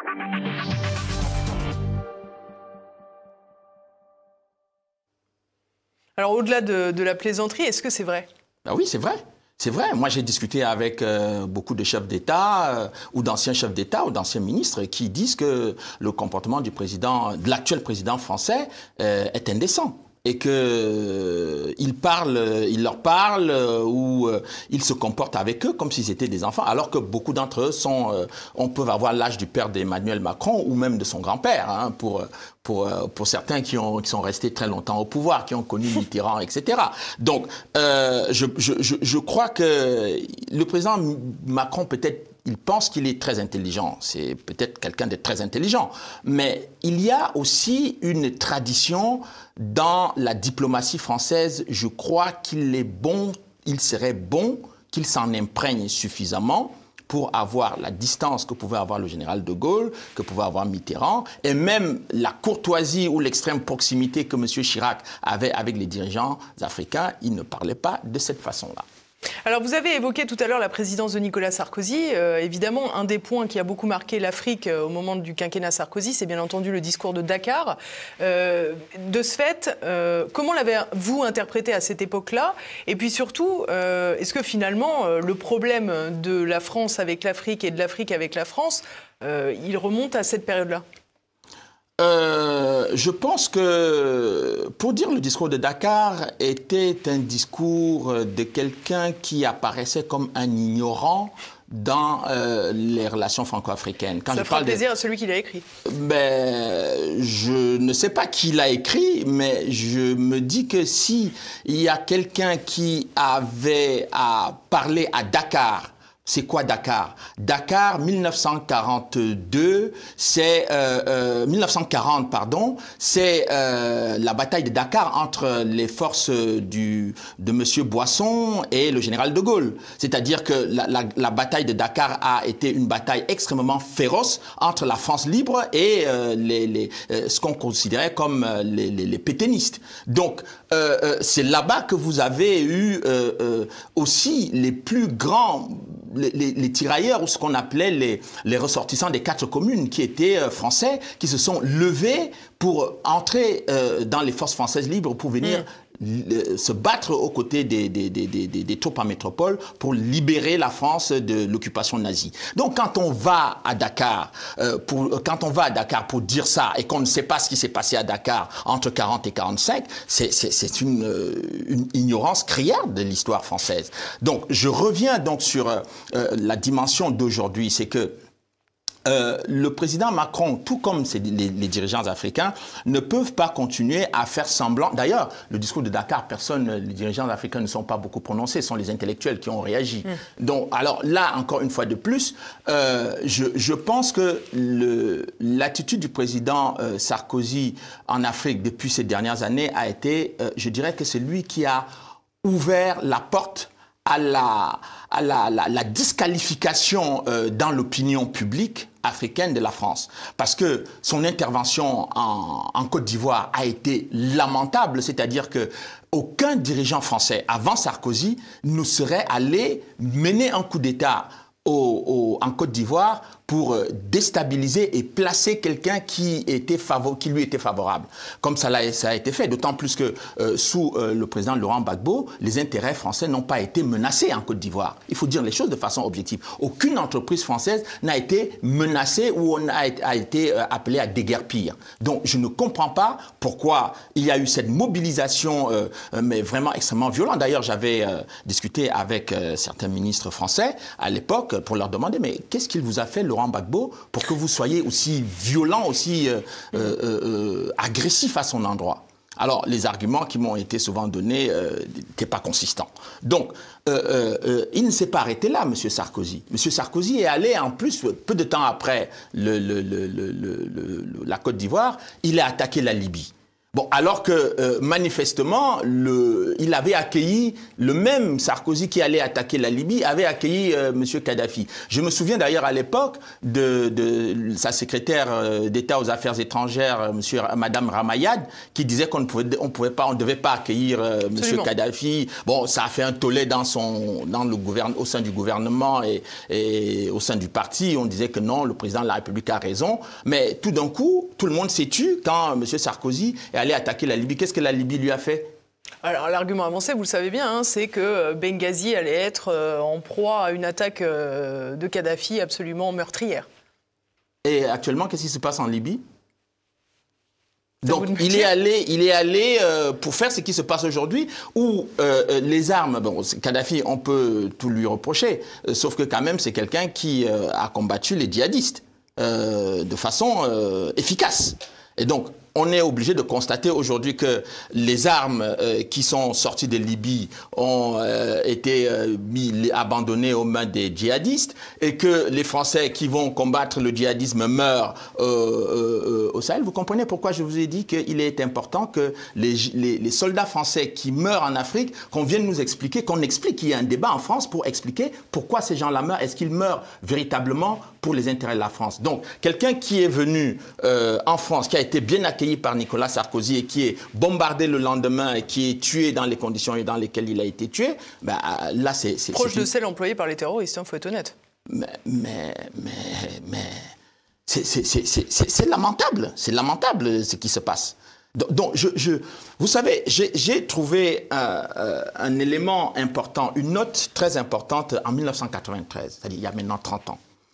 Alors, au-delà de, de la plaisanterie, est-ce que c'est vrai? Ben oui, c'est vrai. C'est vrai. Moi, j'ai discuté avec euh, beaucoup de chefs d'État euh, ou d'anciens chefs d'État ou d'anciens ministres qui disent que le comportement du président, de l'actuel président français euh, est indécent. Et qu'il euh, parle, il leur parle euh, ou euh, il se comporte avec eux comme s'ils étaient des enfants, alors que beaucoup d'entre eux sont, euh, on peut avoir l'âge du père d'Emmanuel Macron ou même de son grand-père, hein, pour, pour, pour certains qui, ont, qui sont restés très longtemps au pouvoir, qui ont connu Mitterrand, et cetera. Donc, euh, je, je, je, je crois que le président Macron, peut-être, il pense qu'il est très intelligent. C'est peut-être quelqu'un de très intelligent. Mais il y a aussi une tradition dans la diplomatie française. Je crois qu'il est bon, il serait bon qu'il s'en imprègne suffisamment pour avoir la distance que pouvait avoir le général de Gaulle, que pouvait avoir Mitterrand, et même la courtoisie ou l'extrême proximité que M. Chirac avait avec les dirigeants africains. Il ne parlait pas de cette façon-là. Alors, vous avez évoqué tout à l'heure la présidence de Nicolas Sarkozy. Euh, évidemment, un des points qui a beaucoup marqué l'Afrique euh, au moment du quinquennat Sarkozy, c'est bien entendu le discours de Dakar. Euh, de ce fait, euh, comment l'avez-vous interprété à cette époque-là? Et puis surtout, euh, est-ce que finalement, euh, le problème de la France avec l'Afrique et de l'Afrique avec la France, euh, il remonte à cette période-là? Euh, je pense que, pour dire le discours de Dakar était un discours de quelqu'un qui apparaissait comme un ignorant dans euh, les relations franco-africaines. Ça fera plaisir de... à celui qui l'a écrit. Ben, je ne sais pas qui l'a écrit, mais je me dis que si il y a quelqu'un qui avait à parler à Dakar, c'est quoi Dakar? Dakar, mille neuf cent quarante-deux, c'est euh, euh, mille neuf cent quarante, pardon, c'est euh, la bataille de Dakar entre les forces du, de M. Boisson et le général de Gaulle. C'est-à-dire que la, la, la bataille de Dakar a été une bataille extrêmement féroce entre la France libre et euh, les, les, euh, ce qu'on considérait comme les, les, les pétainistes. Donc, euh, euh, c'est là-bas que vous avez eu euh, euh, aussi les plus grands... Les, les, les tirailleurs, ou ce qu'on appelait les, les ressortissants des quatre communes, qui étaient euh, français, qui se sont levés pour entrer euh, dans les forces françaises libres, pour venir mmh. se battre aux côtés des, des, des, des, des troupes en métropole pour libérer la France de l'occupation nazie. Donc quand on va à Dakar, euh, pour, quand on va à Dakar pour dire ça et qu'on ne sait pas ce qui s'est passé à Dakar entre quarante et quarante-cinq, c'est une, une ignorance criarde de l'histoire française. Donc je reviens donc sur euh, la dimension d'aujourd'hui, c'est que Euh, le président Macron, tout comme les, les dirigeants africains, ne peuvent pas continuer à faire semblant. D'ailleurs, le discours de Dakar, personne, les dirigeants africains ne sont pas beaucoup prononcés, ce sont les intellectuels qui ont réagi. Mmh. Donc, alors là, encore une fois de plus, euh, je, je pense que l'attitude du président euh, Sarkozy en Afrique depuis ces dernières années a été, euh, je dirais que c'est lui qui a ouvert la porte à la, à la, la, la disqualification euh, dans l'opinion publique africaine de la France. Parce que son intervention en, en Côte d'Ivoire a été lamentable, c'est-à-dire que aucun dirigeant français avant Sarkozy ne serait allé mener un coup d'État au, au, en Côte d'Ivoire pour déstabiliser et placer quelqu'un qui, était favor- qui lui était favorable, comme ça, l'a, ça a été fait. D'autant plus que euh, sous euh, le président Laurent Gbagbo, les intérêts français n'ont pas été menacés en Côte d'Ivoire. Il faut dire les choses de façon objective. Aucune entreprise française n'a été menacée ou on a, a été euh, appelée à déguerpir. Donc je ne comprends pas pourquoi il y a eu cette mobilisation, euh, mais vraiment extrêmement violente. D'ailleurs, j'avais euh, discuté avec euh, certains ministres français à l'époque pour leur demander, mais qu'est-ce qu'il vous a fait, Laurent Gbagbo, pour que vous soyez aussi violent, aussi euh, euh, euh, agressif à son endroit? Alors, les arguments qui m'ont été souvent donnés n'étaient euh, pas consistants. Donc, euh, euh, il ne s'est pas arrêté là, M. Sarkozy. M. Sarkozy est allé, en plus, peu de temps après le, le, le, le, le, le, la Côte d'Ivoire, il a attaqué la Libye. Bon, alors que euh, manifestement, le, il avait accueilli, le même Sarkozy qui allait attaquer la Libye, avait accueilli euh, M. Kadhafi. Je me souviens d'ailleurs à l'époque de, de sa secrétaire d'État aux Affaires étrangères, monsieur, Madame Ramayad, qui disait qu'on ne pouvait, on pouvait pas, on ne devait pas accueillir euh, M. Kadhafi. Bon, ça a fait un tollé dans son, dans le gouverne, au sein du gouvernement et, et au sein du parti. On disait que non, le président de la République a raison. Mais tout d'un coup, tout le monde s'est tu quand M. Sarkozy est allé attaquer la Libye. Qu'est-ce que la Libye lui a fait? Alors l'argument avancé, vous le savez bien, hein, c'est que Benghazi allait être euh, en proie à une attaque euh, de Kadhafi absolument meurtrière. Et actuellement, qu'est-ce qui se passe en Libye? Donc il est allé, il est allé euh, pour faire ce qui se passe aujourd'hui, où euh, les armes, bon, Kadhafi, on peut tout lui reprocher, euh, sauf que quand même c'est quelqu'un qui euh, a combattu les djihadistes euh, de façon euh, efficace. Et donc, on est obligé de constater aujourd'hui que les armes euh, qui sont sorties de Libye ont euh, été euh, mis, abandonnées aux mains des djihadistes et que les Français qui vont combattre le djihadisme meurent euh, euh, au Sahel. Vous comprenez pourquoi je vous ai dit qu'il est important que les, les, les soldats français qui meurent en Afrique, qu'on vienne nous expliquer, qu'on explique qu'il y a un débat en France pour expliquer pourquoi ces gens-là meurent. Est-ce qu'ils meurent véritablement pour les intérêts de la France? Donc, quelqu'un qui est venu euh, en France, qui a été bien accueilli par Nicolas Sarkozy et qui est bombardé le lendemain et qui est tué dans les conditions dans lesquelles il a été tué, ben, là c'est... Proche de celle employée par les terroristes, il faut être honnête. Mais, mais, mais, mais c'est lamentable, c'est lamentable ce qui se passe. Donc, donc je, je, vous savez, j'ai trouvé un, un élément important, une note très importante en mille neuf cent quatre-vingt-treize, c'est-à-dire il y a maintenant trente ans,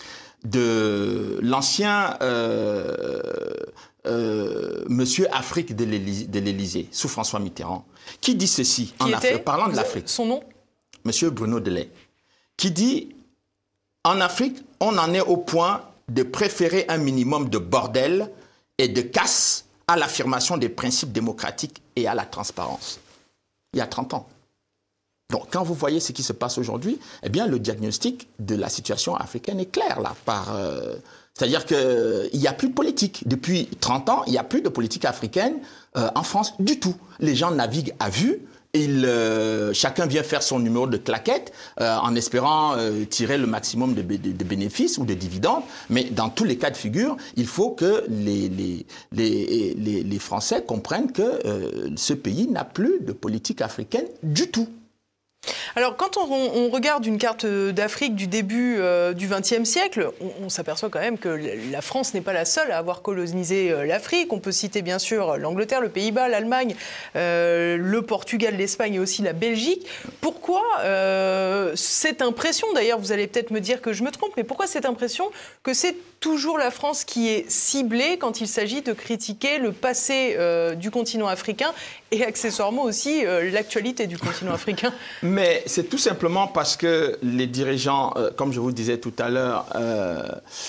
de l'ancien euh, euh, monsieur Afrique de l'Élysée, sous François Mitterrand, qui dit ceci, qui en Afrique, parlant de l'Afrique. Son nom? Monsieur Bruno Delay, qui dit, en Afrique, on en est au point de préférer un minimum de bordel et de casse à l'affirmation des principes démocratiques et à la transparence. Il y a trente ans. Donc, quand vous voyez ce qui se passe aujourd'hui, eh bien, le diagnostic de la situation africaine est clair, là. Par, euh, c'est-à-dire qu'il n'y a plus de politique. Depuis trente ans, il n'y a plus de politique africaine euh, en France du tout. Les gens naviguent à vue. Il, euh, chacun vient faire son numéro de claquette euh, en espérant euh, tirer le maximum de, de, de bénéfices ou de dividendes. Mais dans tous les cas de figure, il faut que les, les, les, les, les Français comprennent que euh, ce pays n'a plus de politique africaine du tout. Alors, quand on, on regarde une carte d'Afrique du début euh, du vingtième siècle, on, on s'aperçoit quand même que la France n'est pas la seule à avoir colonisé euh, l'Afrique. On peut citer bien sûr l'Angleterre, le Pays-Bas, l'Allemagne, euh, le Portugal, l'Espagne et aussi la Belgique. Pourquoi euh, cette impression, d'ailleurs, vous allez peut-être me dire que je me trompe, mais pourquoi cette impression que c'est toujours la France qui est ciblée quand il s'agit de critiquer le passé euh, du continent africain et accessoirement aussi euh, l'actualité du continent africain? Mais c'est tout simplement parce que les dirigeants, euh, comme je vous disais tout à l'heure, euh,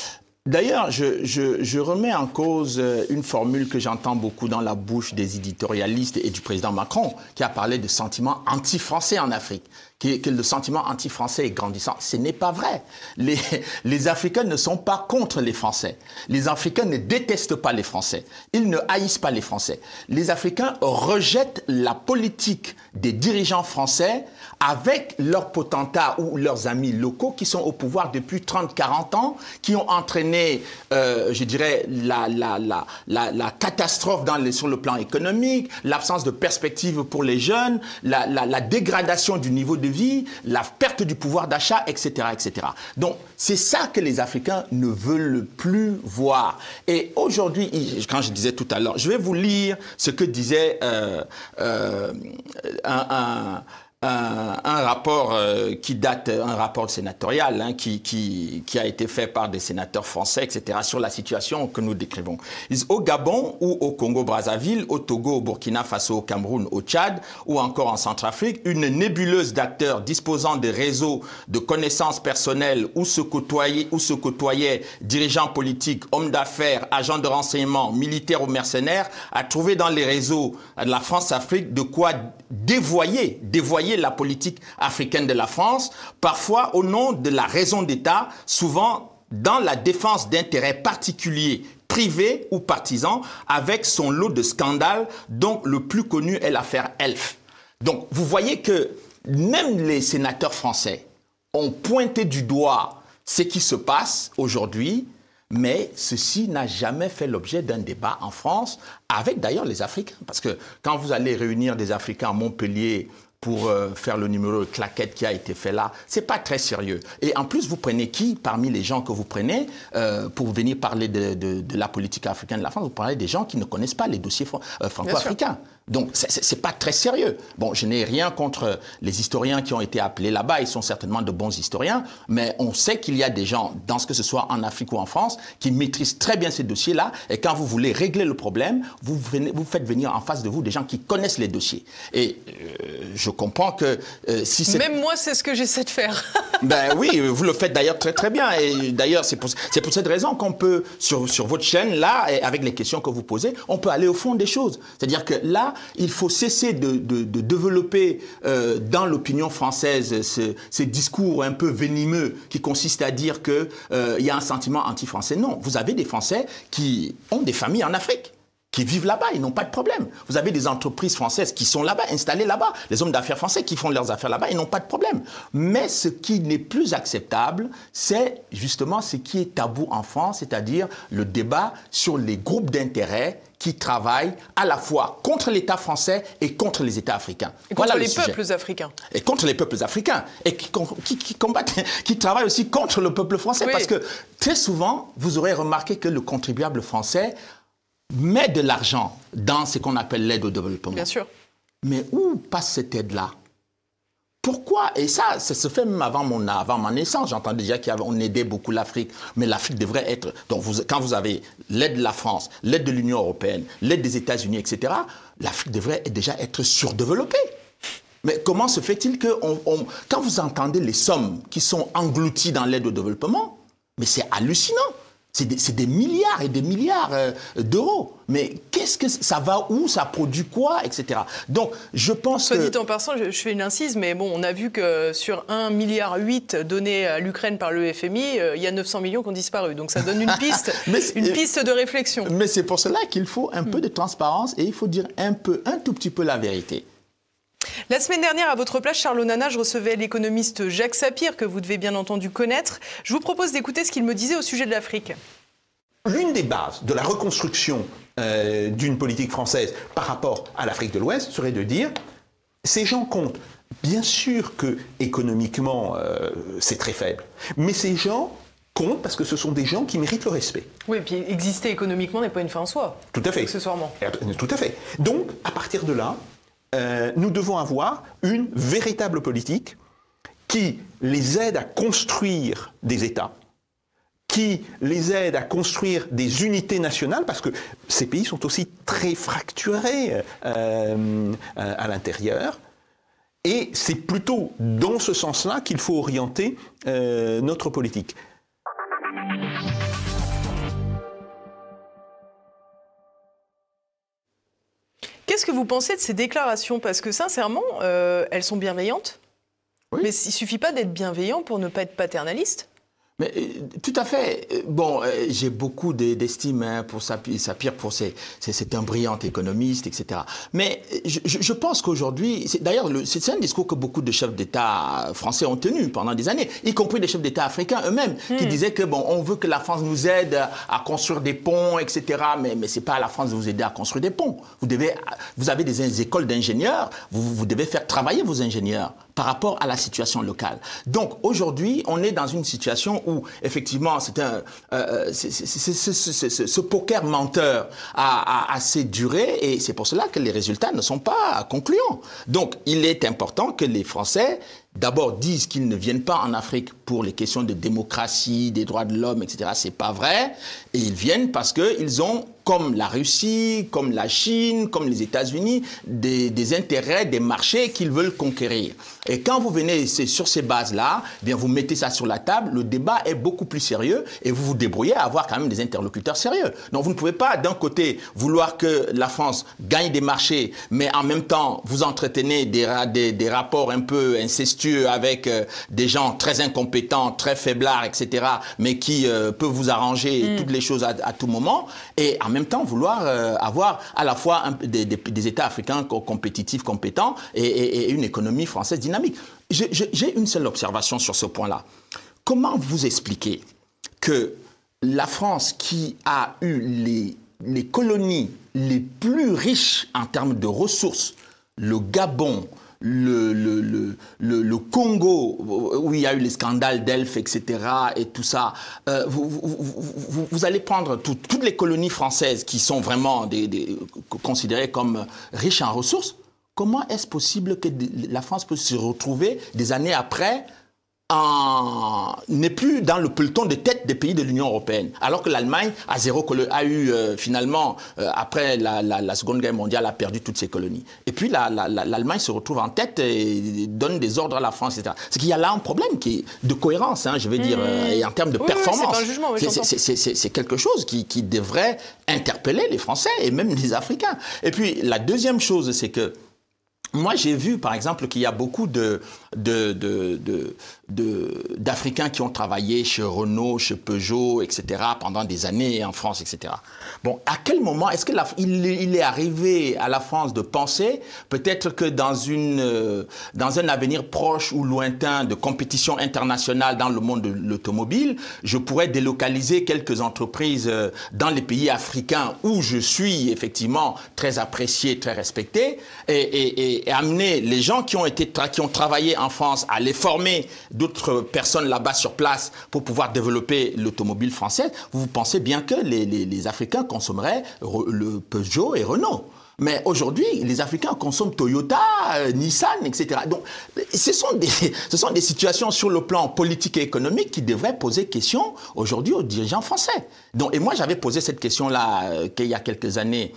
D'ailleurs, je, je, je remets en cause une formule que j'entends beaucoup dans la bouche des éditorialistes et du président Macron, qui a parlé de sentiment anti-français en Afrique, que, que le sentiment anti-français est grandissant. Ce n'est pas vrai. Les, les Africains ne sont pas contre les Français. Les Africains ne détestent pas les Français. Ils ne haïssent pas les Français. Les Africains rejettent la politique des dirigeants français avec leurs potentats ou leurs amis locaux qui sont au pouvoir depuis trente à quarante ans, qui ont entraîné, euh, je dirais, la, la, la, la, la catastrophe dans les, sur le plan économique, l'absence de perspective pour les jeunes, la, la, la dégradation du niveau de vie, la perte du pouvoir d'achat, et cetera, et cetera. Donc, c'est ça que les Africains ne veulent plus voir. Et aujourd'hui, quand je disais tout à l'heure, je vais vous lire ce que disait euh, euh, un... un Un, un rapport euh, qui date, un rapport sénatorial hein, qui, qui, qui a été fait par des sénateurs français, et cetera, sur la situation que nous décrivons. Ils disent, au Gabon ou au Congo-Brazzaville, au Togo, au Burkina Faso, au Cameroun, au Tchad ou encore en Centrafrique, une nébuleuse d'acteurs disposant de réseaux de connaissances personnelles où se côtoyaient, où se côtoyaient dirigeants politiques, hommes d'affaires, agents de renseignement, militaires ou mercenaires, a trouvé dans les réseaux de la France-Afrique de quoi dévoyer, dévoyer la politique africaine de la France, parfois au nom de la raison d'État, souvent dans la défense d'intérêts particuliers, privés ou partisans, avec son lot de scandales, dont le plus connu est l'affaire Elf. Donc, vous voyez que même les sénateurs français ont pointé du doigt ce qui se passe aujourd'hui, mais ceci n'a jamais fait l'objet d'un débat en France, avec d'ailleurs les Africains. Parce que quand vous allez réunir des Africains à Montpellier pour euh, faire le numéro de claquette qui a été fait là, c'est pas très sérieux. Et en plus, vous prenez qui parmi les gens que vous prenez euh, pour venir parler de, de, de la politique africaine de la France? Vous parlez des gens qui ne connaissent pas les dossiers euh, franco-africains. Donc, c'est pas très sérieux. Bon, je n'ai rien contre les historiens qui ont été appelés là-bas. Ils sont certainement de bons historiens. Mais on sait qu'il y a des gens, dans ce que ce soit en Afrique ou en France, qui maîtrisent très bien ces dossiers-là. Et quand vous voulez régler le problème, vous, venez, vous faites venir en face de vous des gens qui connaissent les dossiers. Et euh, je comprends que euh, si c'est... Même moi, c'est ce que j'essaie de faire. Ben oui, vous le faites d'ailleurs très très bien. Et d'ailleurs, c'est pour, c'est pour cette raison qu'on peut, sur, sur votre chaîne, là, et avec les questions que vous posez, on peut aller au fond des choses. C'est-à-dire que là, il faut cesser de, de, de développer euh, dans l'opinion française ce, ce discours un peu venimeux qui consiste à dire qu'il euh, y a un sentiment anti-français. Non, vous avez des Français qui ont des familles en Afrique, qui vivent là-bas, ils n'ont pas de problème. Vous avez des entreprises françaises qui sont là-bas, installées là-bas, les hommes d'affaires français qui font leurs affaires là-bas, ils n'ont pas de problème. Mais ce qui n'est plus acceptable, c'est justement ce qui est tabou en France, c'est-à-dire le débat sur les groupes d'intérêt qui travaillent à la fois contre l'État français et contre les États africains. Et contre voilà les peuples africains. Et contre les peuples africains. Et qui, qui, qui combattent, qui travaillent aussi contre le peuple français. Oui. Parce que très souvent, vous aurez remarqué que le contribuable français met de l'argent dans ce qu'on appelle l'aide au développement. Bien sûr. Mais où passe cette aide-là? Pourquoi? Et ça, ça se fait même avant mon, avant ma naissance. J'entends déjà qu'on aidait beaucoup l'Afrique. Mais l'Afrique devrait être... Donc, vous, quand vous avez l'aide de la France, l'aide de l'Union européenne, l'aide des États-Unis, et cetera, l'Afrique devrait déjà être surdéveloppée. Mais comment se fait-il que... On, on, quand vous entendez les sommes qui sont englouties dans l'aide au développement, mais c'est hallucinant. C'est des, des milliards et des milliards euh, d'euros. Mais qu'est-ce que ça va où? Ça produit quoi? Etc. Donc, je pense Soit que... dit en passant, je, je fais une incise, mais bon, on a vu que sur un virgule huit milliard donné à l'Ukraine par le F M I, euh, il y a neuf cents millions qui ont disparu. Donc, ça donne une piste, une piste de réflexion. Mais c'est pour cela qu'il faut un mmh. peu de transparence et il faut dire un peu, un tout petit peu la vérité. La semaine dernière, à votre place, Charles Onana, je recevais l'économiste Jacques Sapir, que vous devez bien entendu connaître. Je vous propose d'écouter ce qu'il me disait au sujet de l'Afrique. L'une des bases de la reconstruction euh, d'une politique française par rapport à l'Afrique de l'Ouest serait de dire ces gens comptent. Bien sûr que économiquement, euh, c'est très faible, mais ces gens comptent parce que ce sont des gens qui méritent le respect. Oui, et puis exister économiquement n'est pas une fin en soi. Tout à fait. Accessoirement. Tout à fait. Donc, à partir de là, Euh, nous devons avoir une véritable politique qui les aide à construire des États, qui les aide à construire des unités nationales, parce que ces pays sont aussi très fracturés euh, à l'intérieur. Et c'est plutôt dans ce sens-là qu'il faut orienter euh, notre politique. qu'est-ce que vous pensez de ces déclarations? Parce que sincèrement, euh, elles sont bienveillantes. Oui. Mais il ne suffit pas d'être bienveillant pour ne pas être paternaliste. Mais euh, tout à fait. Bon, euh, j'ai beaucoup d'estime hein, pour Sapir, pour ses, c'est un brillant économiste, et cetera. Mais je, je pense qu'aujourd'hui, d'ailleurs, c'est un discours que beaucoup de chefs d'État français ont tenu pendant des années, y compris des chefs d'État africains eux-mêmes, mmh. qui disaient que bon, on veut que la France nous aide à construire des ponts, et cetera. Mais, mais c'est pas à la France de vous aider à construire des ponts. Vous devez, vous avez des écoles d'ingénieurs, vous, vous devez faire travailler vos ingénieurs par rapport à la situation locale. Donc aujourd'hui, on est dans une situation où effectivement, c'est un, euh, c'est, c'est, c'est, c'est, c'est, c'est, ce poker menteur a, a assez duré et c'est pour cela que les résultats ne sont pas concluants. Donc il est important que les Français d'abord disent qu'ils ne viennent pas en Afrique pour les questions de démocratie, des droits de l'homme, et cetera. C'est pas vrai. Et ils viennent parce qu'ils ont, comme la Russie, comme la Chine, comme les États-Unis, des, des intérêts, des marchés qu'ils veulent conquérir. Et quand vous venez sur ces bases-là, bien vous mettez ça sur la table, le débat est beaucoup plus sérieux et vous vous débrouillez à avoir quand même des interlocuteurs sérieux. Donc vous ne pouvez pas d'un côté vouloir que la France gagne des marchés, mais en même temps vous entretenez des, des, des rapports un peu incestueux avec euh, des gens très incompétents, très faiblards, et cetera, mais qui euh, peuvent vous arranger mmh. toutes les choses à, à tout moment, et en même temps vouloir euh, avoir à la fois un, des, des, des États africains compétitifs, compétents, et, et, et une économie française dynamique. J'ai une seule observation sur ce point-là. Comment vous expliquer que la France, qui a eu les, les colonies les plus riches en termes de ressources, le Gabon, Le, le, le, le, le Congo, où il y a eu les scandales d'Elf, et cetera, et tout ça, euh, vous, vous, vous, vous allez prendre tout, toutes les colonies françaises qui sont vraiment des, des, considérées comme riches en ressources. Comment est-ce possible que la France peut se retrouver des années après n'est plus dans le peloton de tête des pays de l'Union européenne, alors que l'Allemagne a, zéro, a eu euh, finalement, euh, après la, la, la Seconde Guerre mondiale, a perdu toutes ses colonies. Et puis l'Allemagne la, la, se retrouve en tête et donne des ordres à la France, et cetera. C'est qu'il y a là un problème qui est de cohérence, hein, je veux dire, mmh. euh, et en termes de oui, performance. Oui, c'est quelque chose qui, qui devrait interpeller les Français et même les Africains. Et puis la deuxième chose, c'est que moi, j'ai vu, par exemple, qu'il y a beaucoup de, de, de, de, de, d'Africains qui ont travaillé chez Renault, chez Peugeot, et cetera, pendant des années en France, et cetera. Bon, à quel moment est-ce qu'il il est arrivé à la France de penser, peut-être que dans, une, euh, dans un avenir proche ou lointain de compétition internationale dans le monde de l'automobile, je pourrais délocaliser quelques entreprises euh, dans les pays africains où je suis effectivement très apprécié, très respecté, et, et, et et amener les gens qui ont, été qui ont travaillé en France à les former d'autres personnes là-bas sur place pour pouvoir développer l'automobile française, vous pensez bien que les, les, les Africains consommeraient le Peugeot et Renault. Mais aujourd'hui, les Africains consomment Toyota, euh, Nissan, et cetera. Donc, ce sont, des, ce sont des situations sur le plan politique et économique qui devraient poser question aujourd'hui aux dirigeants français. Donc, et moi, j'avais posé cette question-là euh, il y a quelques années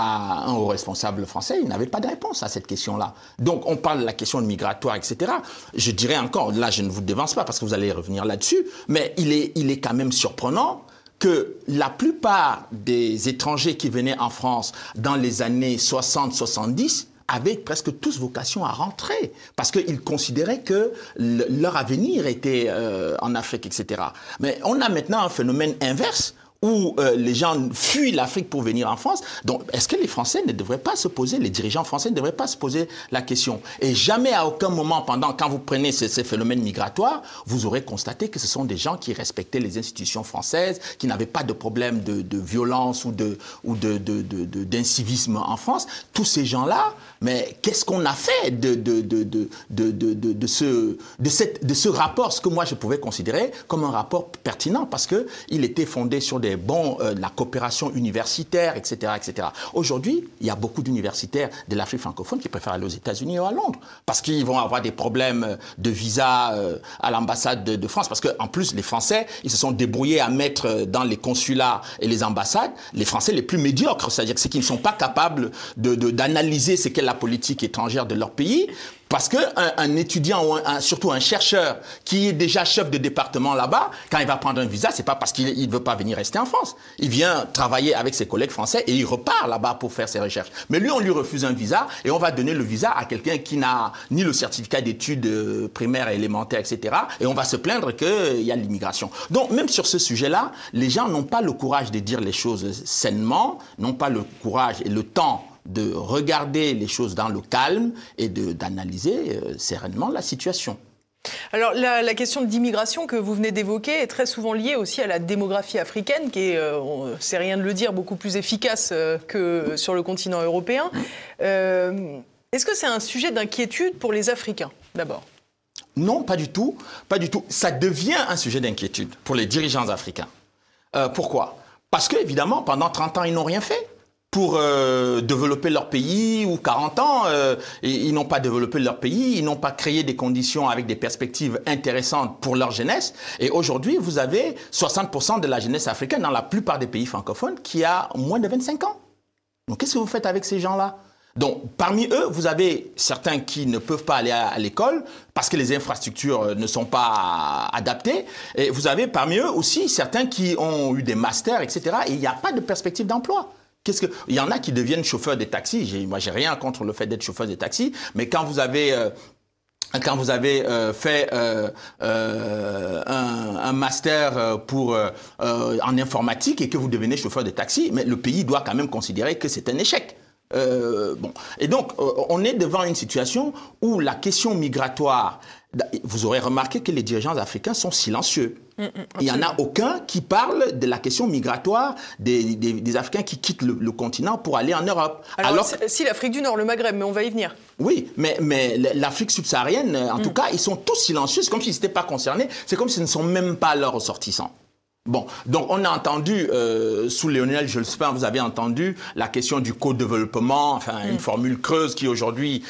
à un haut responsable français. Il n'avait pas de réponse à cette question-là. Donc, on parle de la question migratoire, et cetera. Je dirais encore, là, je ne vous dévance pas parce que vous allez revenir là-dessus, mais il est, il est quand même surprenant que la plupart des étrangers qui venaient en France dans les années soixante soixante-dix avaient presque tous vocation à rentrer parce qu'ils considéraient que le, leur avenir était euh, en Afrique, et cetera. Mais on a maintenant un phénomène inverse où euh, les gens fuient l'Afrique pour venir en France. Donc, est-ce que les Français ne devraient pas se poser, les dirigeants français ne devraient pas se poser la question? Et jamais, à aucun moment, pendant, quand vous prenez ces, ces phénomènes migratoires, vous aurez constaté que ce sont des gens qui respectaient les institutions françaises, qui n'avaient pas de problème de, de violence ou de, ou de, de, de, de, d'incivisme en France. Tous ces gens-là, mais qu'est-ce qu'on a fait de, de, de, de, de, de, de, de, ce, de, cette, de ce rapport, ce que moi je pouvais considérer comme un rapport pertinent, parce qu'il était fondé sur des Bon, euh, la coopération universitaire, et cetera, et cetera. Aujourd'hui, il y a beaucoup d'universitaires de l'Afrique francophone qui préfèrent aller aux États-Unis ou à Londres parce qu'ils vont avoir des problèmes de visa euh, à l'ambassade de, de France. Parce qu'en plus, les Français, ils se sont débrouillés à mettre dans les consulats et les ambassades les Français les plus médiocres, c'est-à-dire ceux qui ne sont pas capables de, de, d'analyser ce qu'est la politique étrangère de leur pays, Parce qu'un un étudiant, ou un, un, surtout un chercheur qui est déjà chef de département là-bas, quand il va prendre un visa, c'est pas parce qu'il ne veut pas venir rester en France. Il vient travailler avec ses collègues français et il repart là-bas pour faire ses recherches. Mais lui, on lui refuse un visa et on va donner le visa à quelqu'un qui n'a ni le certificat d'études primaires et élémentaires, et cetera. Et on va se plaindre qu'il y a l'immigration. Donc, même sur ce sujet-là, les gens n'ont pas le courage de dire les choses sainement, n'ont pas le courage et le temps de regarder les choses dans le calme et d'analyser euh, sereinement la situation. Alors la, la question d'immigration que vous venez d'évoquer est très souvent liée aussi à la démographie africaine qui est, euh, c'est rien de le dire, beaucoup plus efficace euh, que sur le continent européen. Euh, Est-ce que c'est un sujet d'inquiétude pour les Africains d'abord? Non, pas du tout, pas du tout. Ça devient un sujet d'inquiétude pour les dirigeants africains. Euh, pourquoi? Parce qu'évidemment, pendant trente ans, ils n'ont rien fait pour euh, développer leur pays, ou quarante ans, euh, ils n'ont pas développé leur pays, ils n'ont pas créé des conditions avec des perspectives intéressantes pour leur jeunesse. Et aujourd'hui, vous avez soixante pour cent de la jeunesse africaine dans la plupart des pays francophones qui a moins de vingt-cinq ans. Donc qu'est-ce que vous faites avec ces gens-là? Donc, parmi eux, vous avez certains qui ne peuvent pas aller à, à l'école parce que les infrastructures ne sont pas adaptées. Et vous avez parmi eux aussi certains qui ont eu des masters, et cetera. Et il n'y a pas de perspective d'emploi. Qu'est-ce que... Il y en a qui deviennent chauffeurs de taxis. Moi, j'ai rien contre le fait d'être chauffeur de taxis. Mais quand vous avez... Euh, Quand vous avez euh, fait euh, euh, un, un master pour, euh, en informatique et que vous devenez chauffeur de taxi, mais le pays doit quand même considérer que c'est un échec. Euh, bon. Et donc, euh, on est devant une situation où la question migratoire, vous aurez remarqué que les dirigeants africains sont silencieux. Mmh, mmh, Il n'y en a aucun qui parle de la question migratoire des, des, des Africains qui quittent le, le continent pour aller en Europe. Alors, Alors si l'Afrique du Nord, le Maghreb, mais on va y venir. Oui, mais, mais l'Afrique subsaharienne, en mmh. tout cas, ils sont tous silencieux. C'est comme s'ils n'étaient pas concernés. C'est comme s'ils ne sont même pas leurs ressortissants. Bon, donc on a entendu, euh, sous Lionel Jospin, vous avez entendu la question du co-développement, enfin mmh. une formule creuse qui aujourd'hui...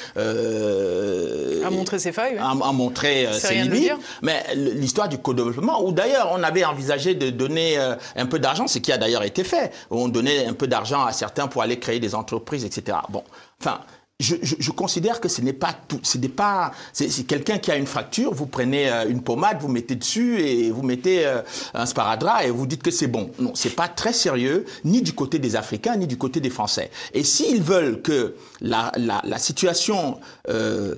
Euh, a montré ses failles. Oui. A, a montré euh, ses limites. Mais l'histoire du co-développement, où d'ailleurs on avait envisagé de donner euh, un peu d'argent, ce qui a d'ailleurs été fait. On donnait un peu d'argent à certains pour aller créer des entreprises, et cetera. Bon, enfin... Je, je, je considère que ce n'est pas tout. Ce n'est pas. C'est quelqu'un qui a une fracture. Vous prenez euh, une pommade, vous mettez dessus et vous mettez euh, un sparadrap et vous dites que c'est bon. Non, c'est pas très sérieux, ni du côté des Africains, ni du côté des Français. Et s'ils veulent que la, la, la situation euh,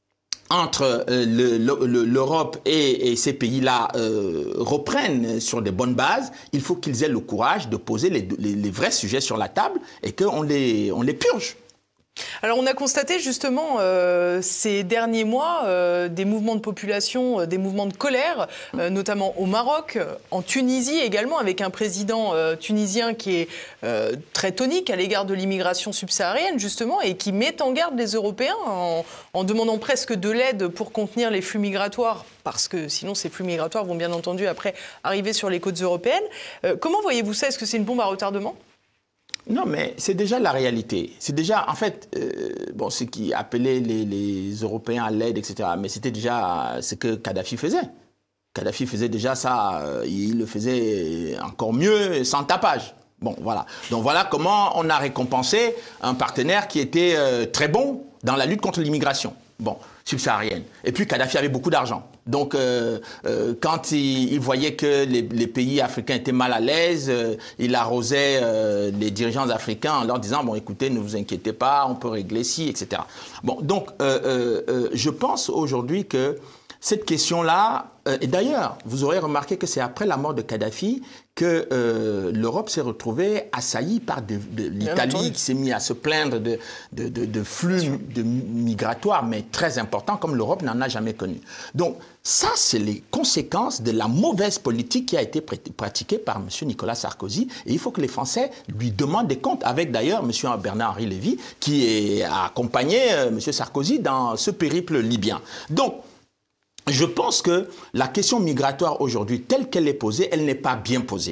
entre euh, l'Europe et, et ces pays-là euh, reprennent sur de bonnes bases, il faut qu'ils aient le courage de poser les, les, les vrais sujets sur la table et qu'on les, on les purge. Alors on a constaté justement euh, ces derniers mois euh, des mouvements de population, euh, des mouvements de colère, euh, notamment au Maroc, euh, en Tunisie également, avec un président euh, tunisien qui est euh, très tonique à l'égard de l'immigration subsaharienne justement et qui met en garde les Européens en, en demandant presque de l'aide pour contenir les flux migratoires, parce que sinon ces flux migratoires vont bien entendu après arriver sur les côtes européennes. Euh, comment voyez-vous ça? Est-ce que c'est une bombe à retardement? Non, mais c'est déjà la réalité. C'est déjà, en fait, euh, bon, ce qui appelait les, les Européens à l'aide, et cetera. Mais c'était déjà ce que Kadhafi faisait. Kadhafi faisait déjà ça. Euh, il le faisait encore mieux, sans tapage. Bon, voilà. Donc voilà comment on a récompensé un partenaire qui était euh, très bon dans la lutte contre l'immigration. Bon, subsaharienne. Et puis Kadhafi avait beaucoup d'argent. Donc, euh, euh, quand il, il voyait que les, les pays africains étaient mal à l'aise, euh, il arrosait euh, les dirigeants africains en leur disant « Bon, écoutez, ne vous inquiétez pas, on peut régler ci, et cetera » Bon, donc, euh, euh, euh, je pense aujourd'hui que cette question-là, euh, et d'ailleurs, vous aurez remarqué que c'est après la mort de Kadhafi que euh, l'Europe s'est retrouvée assaillie par de, de l'Italie qui s'est mise à se plaindre de, de, de, de flux de migratoires, mais très importants, comme l'Europe n'en a jamais connu. Donc, ça, c'est les conséquences de la mauvaise politique qui a été pratiquée par M. Nicolas Sarkozy. Et il faut que les Français lui demandent des comptes, avec d'ailleurs M. Bernard-Henri Lévy, qui est, a accompagné euh, M. Sarkozy dans ce périple libyen. Donc, je pense que la question migratoire aujourd'hui, telle qu'elle est posée, elle n'est pas bien posée.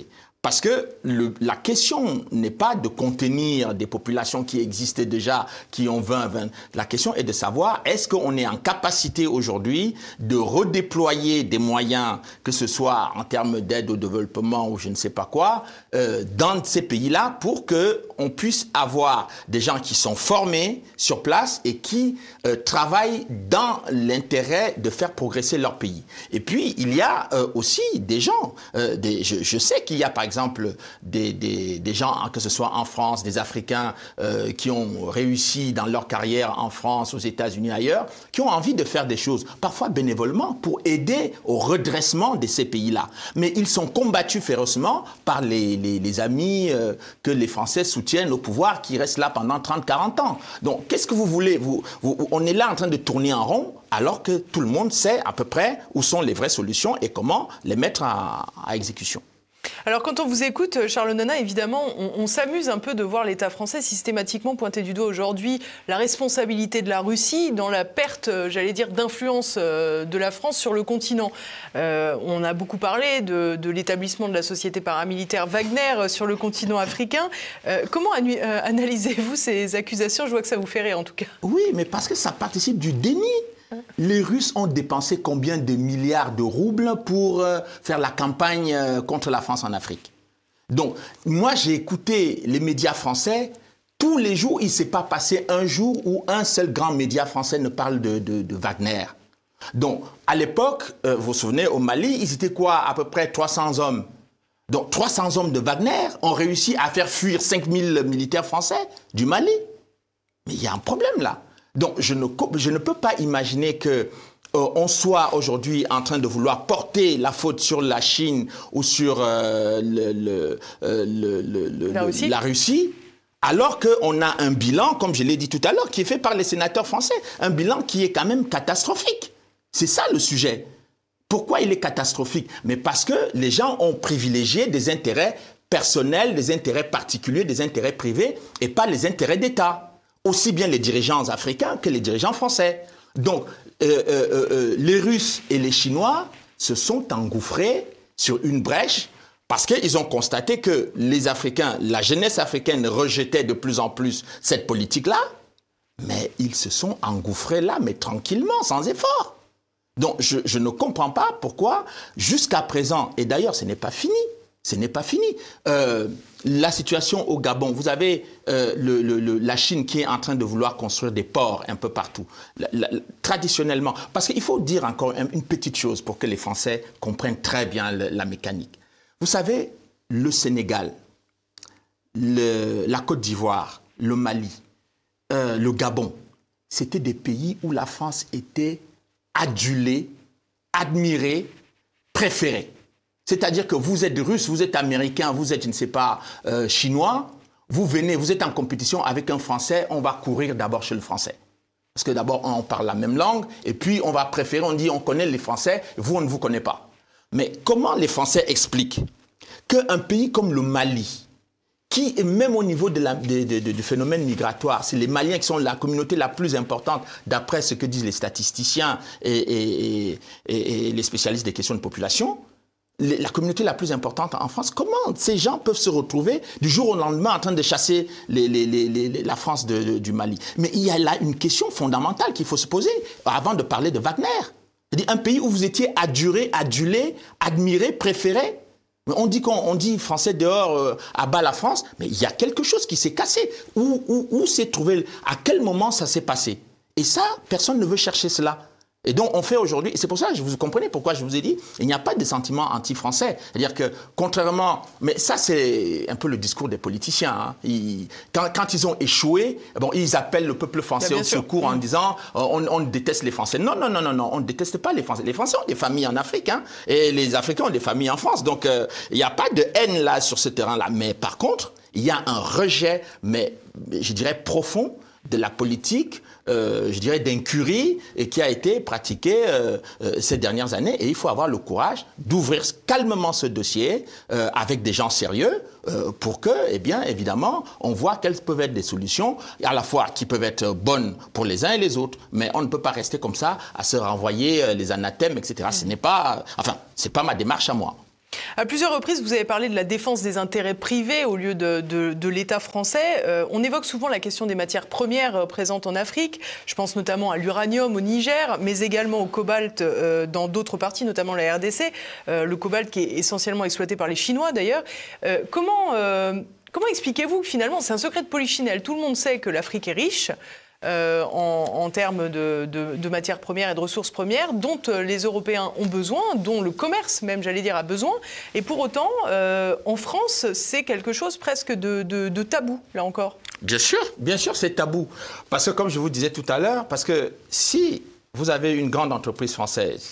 Parce que le, la question n'est pas de contenir des populations qui existaient déjà, qui ont vingt, vingt. La question est de savoir, est-ce qu'on est en capacité aujourd'hui de redéployer des moyens, que ce soit en termes d'aide au développement ou je ne sais pas quoi, euh, dans ces pays-là pour qu'on puisse avoir des gens qui sont formés sur place et qui euh, travaillent dans l'intérêt de faire progresser leur pays. Et puis, il y a euh, aussi des gens, euh, des, je, je sais qu'il y a par exemple des, des, des gens, que ce soit en France, des Africains euh, qui ont réussi dans leur carrière en France, aux États-Unis, ailleurs, qui ont envie de faire des choses, parfois bénévolement, pour aider au redressement de ces pays-là. Mais ils sont combattus férocement par les, les, les amis euh, que les Français soutiennent au pouvoir, qui restent là pendant trente, quarante ans. Donc, qu'est-ce que vous voulez vous, vous, on est là en train de tourner en rond, alors que tout le monde sait à peu près où sont les vraies solutions et comment les mettre à, à exécution. Alors quand on vous écoute, Charles Nana, évidemment, on, on s'amuse un peu de voir l'État français systématiquement pointer du doigt aujourd'hui la responsabilité de la Russie dans la perte, j'allais dire, d'influence de la France sur le continent. Euh, on a beaucoup parlé de, de l'établissement de la société paramilitaire Wagner sur le continent africain. Euh, comment euh, analysez-vous ces accusations? Je vois que ça vous fait rire en tout cas. Oui, mais parce que ça participe du déni. Les Russes ont dépensé combien de milliards de roubles pour euh, faire la campagne euh, contre la France en Afrique? Donc, moi, j'ai écouté les médias français. Tous les jours, il ne s'est pas passé un jour où un seul grand média français ne parle de, de, de Wagner. Donc, à l'époque, euh, vous vous souvenez, au Mali, ils étaient quoi? À peu près trois cents hommes. Donc, trois cents hommes de Wagner ont réussi à faire fuir cinq mille militaires français du Mali. Mais il y a un problème là. Donc, je ne, je ne peux pas imaginer que euh, on soit aujourd'hui en train de vouloir porter la faute sur la Chine ou sur euh, le, le, euh, le, le, la, le, Russie. la Russie, alors qu'on a un bilan, comme je l'ai dit tout à l'heure, qui est fait par les sénateurs français, un bilan qui est quand même catastrophique. C'est ça le sujet. Pourquoi il est catastrophique? Mais parce que les gens ont privilégié des intérêts personnels, des intérêts particuliers, des intérêts privés, et pas les intérêts d'État. Aussi bien les dirigeants africains que les dirigeants français. Donc, euh, euh, euh, les Russes et les Chinois se sont engouffrés sur une brèche parce qu'ils ont constaté que les Africains, la jeunesse africaine rejetait de plus en plus cette politique-là, mais ils se sont engouffrés là, mais tranquillement, sans effort. Donc, je, je ne comprends pas pourquoi, jusqu'à présent, et d'ailleurs, ce n'est pas fini, ce n'est pas fini. Euh, la situation au Gabon, vous avez euh, le, le, le, la Chine qui est en train de vouloir construire des ports un peu partout. La, la, traditionnellement, parce qu'il faut dire encore une petite chose pour que les Français comprennent très bien le, la mécanique. Vous savez, le Sénégal, le, la Côte d'Ivoire, le Mali, euh, le Gabon, c'était des pays où la France était adulée, admirée, préférée. C'est-à-dire que vous êtes russe, vous êtes américain, vous êtes, je ne sais pas, euh, chinois, vous venez, vous êtes en compétition avec un Français, on va courir d'abord chez le Français. Parce que d'abord, on parle la même langue, et puis on va préférer, on dit, on connaît les Français, vous, on ne vous connaît pas. Mais comment les Français expliquent qu'un pays comme le Mali, qui est même au niveau de la, de, de, de, du phénomène migratoire, c'est les Maliens qui sont la communauté la plus importante, d'après ce que disent les statisticiens et, et, et, et, et les spécialistes des questions de population, la communauté la plus importante en France, comment ces gens peuvent se retrouver du jour au lendemain en train de chasser les, les, les, les, la France de, de, du Mali? Mais il y a là une question fondamentale qu'il faut se poser avant de parler de Wagner. C'est-à-dire un pays où vous étiez adulé, adulé, admiré, préféré. On dit, qu'on, on dit français dehors, euh, à bas la France, mais il y a quelque chose qui s'est cassé. Où, où, où s'est trouvé, à quel moment ça s'est passé? Et ça, personne ne veut chercher cela. Et donc, on fait aujourd'hui, et c'est pour ça que vous comprenez pourquoi je vous ai dit, il n'y a pas de sentiment anti-français. C'est-à-dire que, contrairement, mais ça, c'est un peu le discours des politiciens. Hein. Ils, quand, quand ils ont échoué, bon, ils appellent le peuple français au secours en disant euh, on, on déteste les Français. Non, non, non, non, non, on ne déteste pas les Français. Les Français ont des familles en Afrique, hein, et les Africains ont des familles en France. Donc, euh, il n'y a pas de haine là sur ce terrain-là. Mais par contre, il y a un rejet, mais je dirais profond, de la politique, euh, je dirais, d'incurie et qui a été pratiquée euh, euh, ces dernières années. Et il faut avoir le courage d'ouvrir calmement ce dossier euh, avec des gens sérieux euh, pour que, eh bien, évidemment, on voit quelles peuvent être des solutions, à la fois qui peuvent être bonnes pour les uns et les autres, mais on ne peut pas rester comme ça à se renvoyer euh, les anathèmes, et cetera. Ce n'est pas, enfin, c'est pas ma démarche à moi. À plusieurs reprises, vous avez parlé de la défense des intérêts privés au lieu de, de, de l'État français. Euh, on évoque souvent la question des matières premières euh, présentes en Afrique. Je pense notamment à l'uranium au Niger, mais également au cobalt euh, dans d'autres parties, notamment la R D C. Euh, le cobalt qui est essentiellement exploité par les Chinois d'ailleurs. Euh, comment euh, comment expliquez-vous que finalement, c'est un secret de polichinelle, tout le monde sait que l'Afrique est riche Euh, en, en termes de, de, de matières premières et de ressources premières dont euh, les Européens ont besoin, dont le commerce même, j'allais dire, a besoin. Et pour autant, euh, en France, c'est quelque chose presque de, de, de tabou, là encore. Bien sûr, bien sûr, c'est tabou. Parce que, comme je vous disais tout à l'heure, parce que si vous avez une grande entreprise française,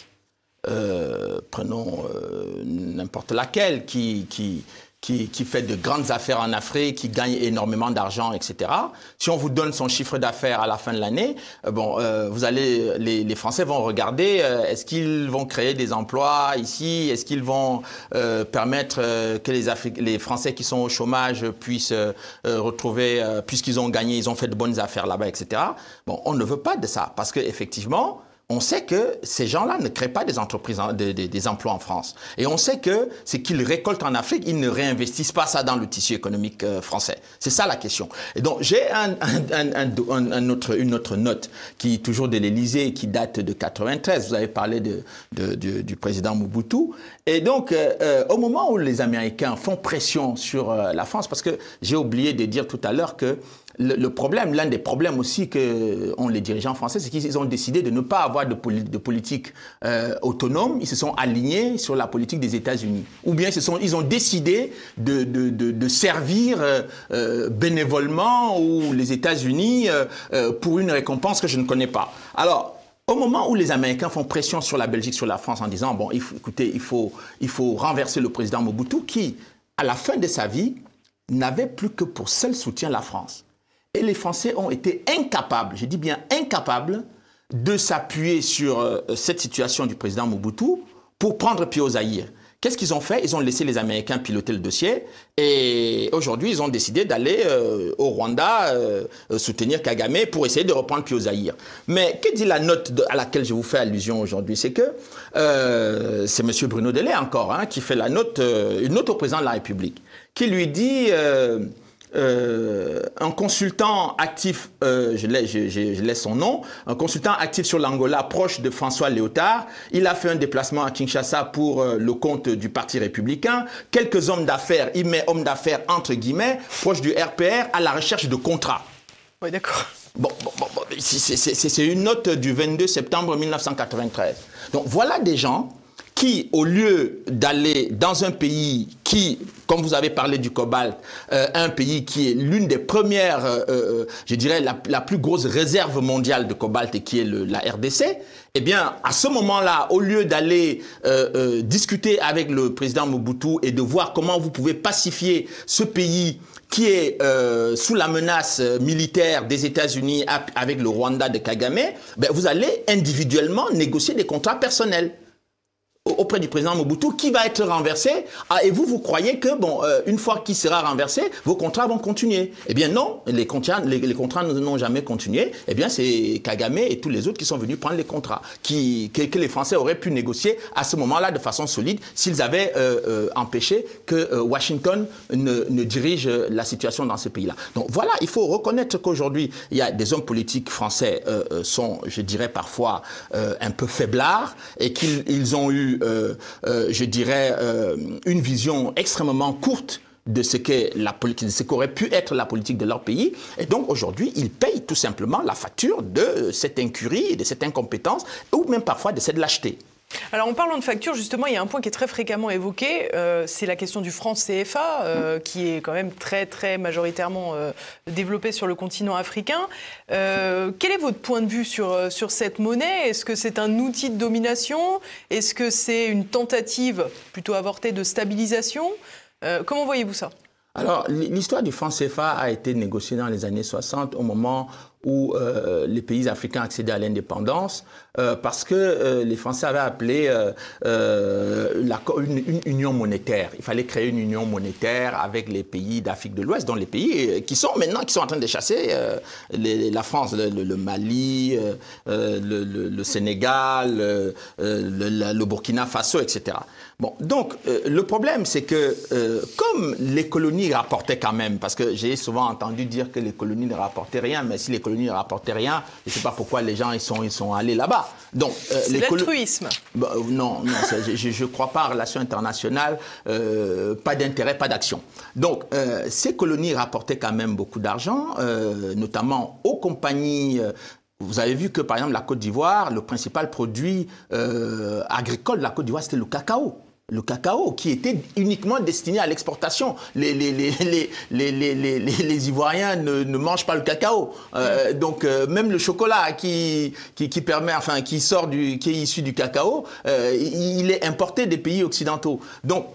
euh, prenons euh, n'importe laquelle, qui... qui Qui, qui fait de grandes affaires en Afrique, qui gagne énormément d'argent, et cetera. Si on vous donne son chiffre d'affaires à la fin de l'année, euh, bon, euh, vous allez, les, les Français vont regarder, euh, est-ce qu'ils vont créer des emplois ici? Est-ce qu'ils vont euh, permettre euh, que les, Afri- les Français qui sont au chômage puissent euh, retrouver, euh, puisqu'ils ont gagné, ils ont fait de bonnes affaires là-bas, et cetera. Bon, on ne veut pas de ça, parce qu'effectivement, on sait que ces gens-là ne créent pas des entreprises, des, des, des emplois en France. Et on sait que ce qu'ils récoltent en Afrique, ils ne réinvestissent pas ça dans le tissu économique euh, français. C'est ça la question. Et donc, j'ai un, un, un, un, un autre, une autre note qui est toujours de l'Élysée, qui date de quatre-vingt-treize. Vous avez parlé de, de, de, du président Mobutu. Et donc, euh, au moment où les Américains font pression sur euh, la France, parce que j'ai oublié de dire tout à l'heure que Le, le problème, l'un des problèmes aussi qu'ont les dirigeants français, c'est qu'ils ont décidé de ne pas avoir de, poli de politique euh, autonome. Ils se sont alignés sur la politique des États-Unis. Ou bien se sont, ils ont décidé de, de, de, de servir euh, euh, bénévolement ou les États-Unis euh, euh, pour une récompense que je ne connais pas. Alors, au moment où les Américains font pression sur la Belgique, sur la France, en disant, bon, il faut, écoutez, il faut, il faut renverser le président Mobutu, qui, à la fin de sa vie, n'avait plus que pour seul soutien la France. Et les Français ont été incapables, je dis bien incapables, de s'appuyer sur euh, cette situation du président Mobutu pour prendre pied au Zaïre. Qu'est-ce qu'ils ont fait? Ils ont laissé les Américains piloter le dossier et aujourd'hui, ils ont décidé d'aller euh, au Rwanda euh, soutenir Kagame pour essayer de reprendre pied au Zaïre. Mais que dit la note de, à laquelle je vous fais allusion aujourd'hui? C'est que euh, c'est M. Bruno Delay encore hein, qui fait la note, euh, une note au président de la République qui lui dit... Euh, Euh, un consultant actif, euh, je, laisse, je, je, je laisse son nom, un consultant actif sur l'Angola proche de François Léotard. Il a fait un déplacement à Kinshasa pour euh, le compte du Parti républicain. Quelques hommes d'affaires, il met hommes d'affaires entre guillemets, proche du R P R à la recherche de contrats. Oui, d'accord. Bon, bon, bon, bon c'est une note du vingt-deux septembre mille neuf cent quatre-vingt-treize. Donc voilà des gens qui, au lieu d'aller dans un pays qui, comme vous avez parlé du cobalt, euh, un pays qui est l'une des premières, euh, euh, je dirais, la, la plus grosse réserve mondiale de cobalt et qui est le, la R D C, eh bien, à ce moment-là, au lieu d'aller euh, euh, discuter avec le président Mobutu et de voir comment vous pouvez pacifier ce pays qui est euh, sous la menace militaire des États-Unis avec le Rwanda de Kagame, ben, vous allez individuellement négocier des contrats personnels auprès du président Mobutu, qui va être renversé. Ah, et vous, vous croyez que, bon, euh, une fois qu'il sera renversé, vos contrats vont continuer. Eh bien non, les contrats, les, les contrats n'ont jamais continué. Eh bien, c'est Kagame et tous les autres qui sont venus prendre les contrats, qui, que, que les Français auraient pu négocier à ce moment-là de façon solide s'ils avaient euh, euh, empêché que euh, Washington ne, ne dirige la situation dans ces pays-là. Donc voilà, il faut reconnaître qu'aujourd'hui, il y a des hommes politiques français euh, sont, je dirais parfois, euh, un peu faiblards et qu'ils ils ont eu Euh, euh, je dirais, euh, une vision extrêmement courte de ce qu'est la politique, de ce qu'aurait pu être la politique de leur pays. Et donc, aujourd'hui, ils payent tout simplement la facture de cette incurie, de cette incompétence, ou même parfois de cette lâcheté. Alors, en parlant de facture, justement, il y a un point qui est très fréquemment évoqué, euh, c'est la question du franc C F A, euh, qui est quand même très, très majoritairement euh, développé sur le continent africain. Euh, quel est votre point de vue sur, sur cette monnaie? Est-ce que c'est un outil de domination? Est-ce que c'est une tentative plutôt avortée de stabilisation? euh, Comment voyez-vous ça? Alors, l'histoire du franc C F A a été négociée dans les années soixante, au moment où euh, les pays africains accédaient à l'indépendance euh, parce que euh, les Français avaient appelé euh, euh, la, une, une union monétaire. Il fallait créer une union monétaire avec les pays d'Afrique de l'Ouest, dont les pays qui sont maintenant qui sont en train de chasser euh, les, la France, le, le, le Mali, euh, le, le, le Sénégal, euh, le, le Burkina Faso, et cetera. Bon, donc euh, le problème, c'est que euh, comme les colonies rapportaient quand même, parce que j'ai souvent entendu dire que les colonies ne rapportaient rien, mais si les colonies ne rapportaient rien, je ne sais pas pourquoi les gens ils sont, ils sont allés là-bas. Donc euh, c'est l'altruisme. Bah, non, non, je ne crois pas en relations internationales, euh, pas d'intérêt, pas d'action. Donc euh, ces colonies rapportaient quand même beaucoup d'argent, euh, notamment aux compagnies. Euh, Vous avez vu que, par exemple, la Côte d'Ivoire, le principal produit euh, agricole de la Côte d'Ivoire, c'était le cacao. Le cacao qui était uniquement destiné à l'exportation. Les, les, les, les, les, les, les, les Ivoiriens ne, ne mangent pas le cacao. Euh, donc, euh, même le chocolat qui, qui, qui, permet, enfin, qui, sort du, qui est issu du cacao, euh, il est importé des pays occidentaux. Donc,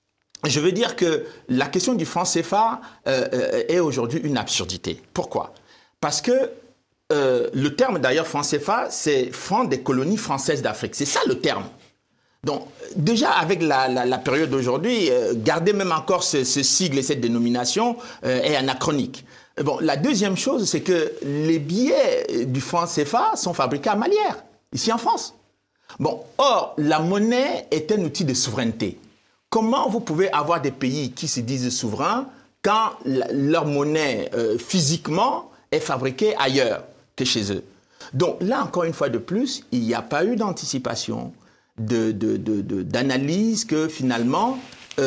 je veux dire que la question du franc C F A euh, est aujourd'hui une absurdité. Pourquoi? Parce que Euh, le terme d'ailleurs franc C F A, c'est franc des colonies françaises d'Afrique. C'est ça le terme. Donc déjà avec la, la, la période d'aujourd'hui, euh, garder même encore ce, ce sigle et cette dénomination euh, est anachronique. Bon, la deuxième chose, c'est que les billets du franc C F A sont fabriqués à Malière, ici en France. Bon, or, la monnaie est un outil de souveraineté. Comment vous pouvez avoir des pays qui se disent souverains quand la, leur monnaie euh, physiquement est fabriquée ailleurs que chez eux? Donc là, encore une fois de plus, il n'y a pas eu d'anticipation, de, de, de, de, d'analyse que finalement,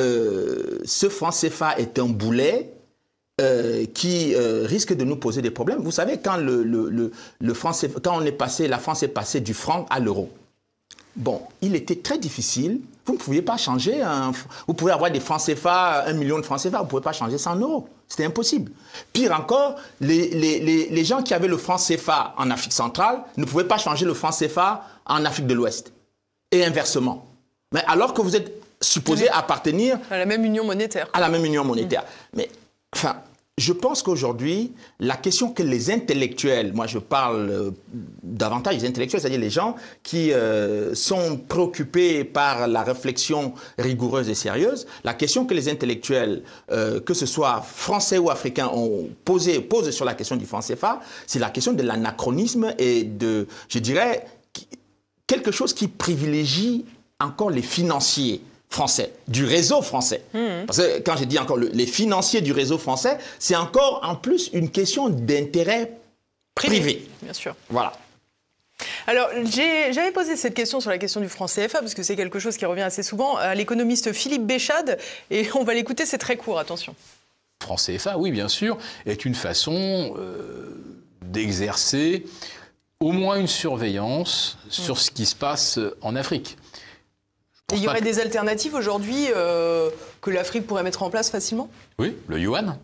euh, ce franc C F A est un boulet euh, qui euh, risque de nous poser des problèmes. Vous savez, quand, le, le, le, le franc C F A, quand on est passé, la France est passée du franc à l'euro, bon, il était très difficile. Vous ne pouviez pas changer. Un, vous pouvez avoir des francs C F A, un million de francs C F A, vous ne pouvez pas changer ça en euros. C'était impossible. Pire encore, les, les, les, les gens qui avaient le franc C F A en Afrique centrale ne pouvaient pas changer le franc C F A en Afrique de l'Ouest. Et inversement. Mais alors que vous êtes supposé appartenir à la même union monétaire. À la même union monétaire. Mmh. Mais, enfin, je pense qu'aujourd'hui, la question que les intellectuels, moi je parle euh, davantage des intellectuels, c'est-à-dire les gens qui euh, sont préoccupés par la réflexion rigoureuse et sérieuse, la question que les intellectuels, euh, que ce soit français ou africains, ont posé, posent sur la question du franc C F A, c'est la question de l'anachronisme et de, je dirais, quelque chose qui privilégie encore les financiers français, du réseau français. Mmh. Parce que quand j'ai dit encore le, les financiers du réseau français, c'est encore en plus une question d'intérêt privé. privé. Bien sûr. Voilà. Alors, j'avais posé cette question sur la question du franc C F A, parce que c'est quelque chose qui revient assez souvent, à l'économiste Philippe Béchade, et on va l'écouter, c'est très court, attention. Le franc C F A, oui, bien sûr, est une façon euh, d'exercer au moins une surveillance mmh. sur ce qui se passe en Afrique. Et il y aurait que... des alternatives aujourd'hui euh, que l'Afrique pourrait mettre en place facilement? Oui, le yuan.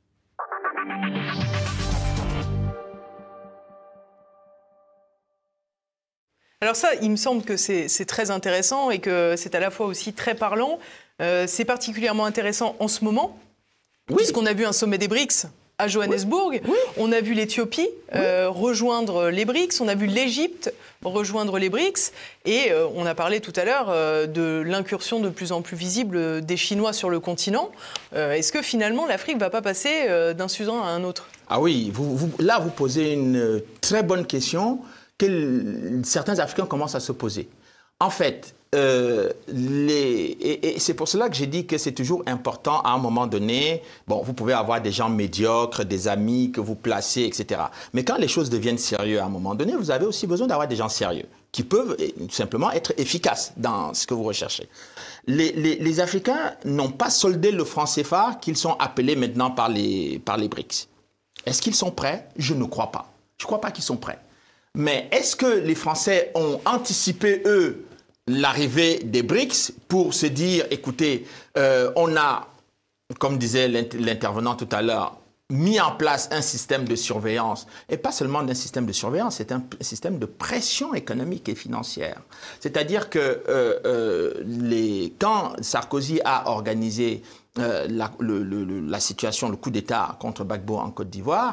Alors ça, il me semble que c'est très intéressant et que c'est à la fois aussi très parlant. Euh, c'est particulièrement intéressant en ce moment, oui. puisqu'on a vu un sommet des BRICS à Johannesburg. Oui. Oui. On a vu l'Éthiopie euh, oui. rejoindre les BRICS, on a vu l'Égypte rejoindre les BRICS, et euh, on a parlé tout à l'heure euh, de l'incursion de plus en plus visible des Chinois sur le continent. Euh, Est-ce que finalement l'Afrique ne va pas passer euh, d'un suzerain à un autre? Ah oui, vous, vous, là vous posez une très bonne question que certains Africains commencent à se poser. En fait, euh, les, et, et c'est pour cela que j'ai dit que c'est toujours important à un moment donné. Bon, vous pouvez avoir des gens médiocres, des amis que vous placez, et cetera. Mais quand les choses deviennent sérieuses à un moment donné, vous avez aussi besoin d'avoir des gens sérieux qui peuvent tout simplement être efficaces dans ce que vous recherchez. Les, les, les Africains n'ont pas soldé le franc C F A qu'ils sont appelés maintenant par les, par les BRICS. Est-ce qu'ils sont prêts? Je ne crois pas. Je ne crois pas qu'ils sont prêts. Mais est-ce que les Français ont anticipé, eux, l'arrivée des BRICS pour se dire, écoutez, euh, on a, comme disait l'intervenant tout à l'heure, mis en place un système de surveillance, et pas seulement un système de surveillance, c'est un système de pression économique et financière. C'est-à-dire que euh, euh, les, quand Sarkozy a organisé euh, la, le, le, la situation, le coup d'État contre Gbagbo en Côte d'Ivoire,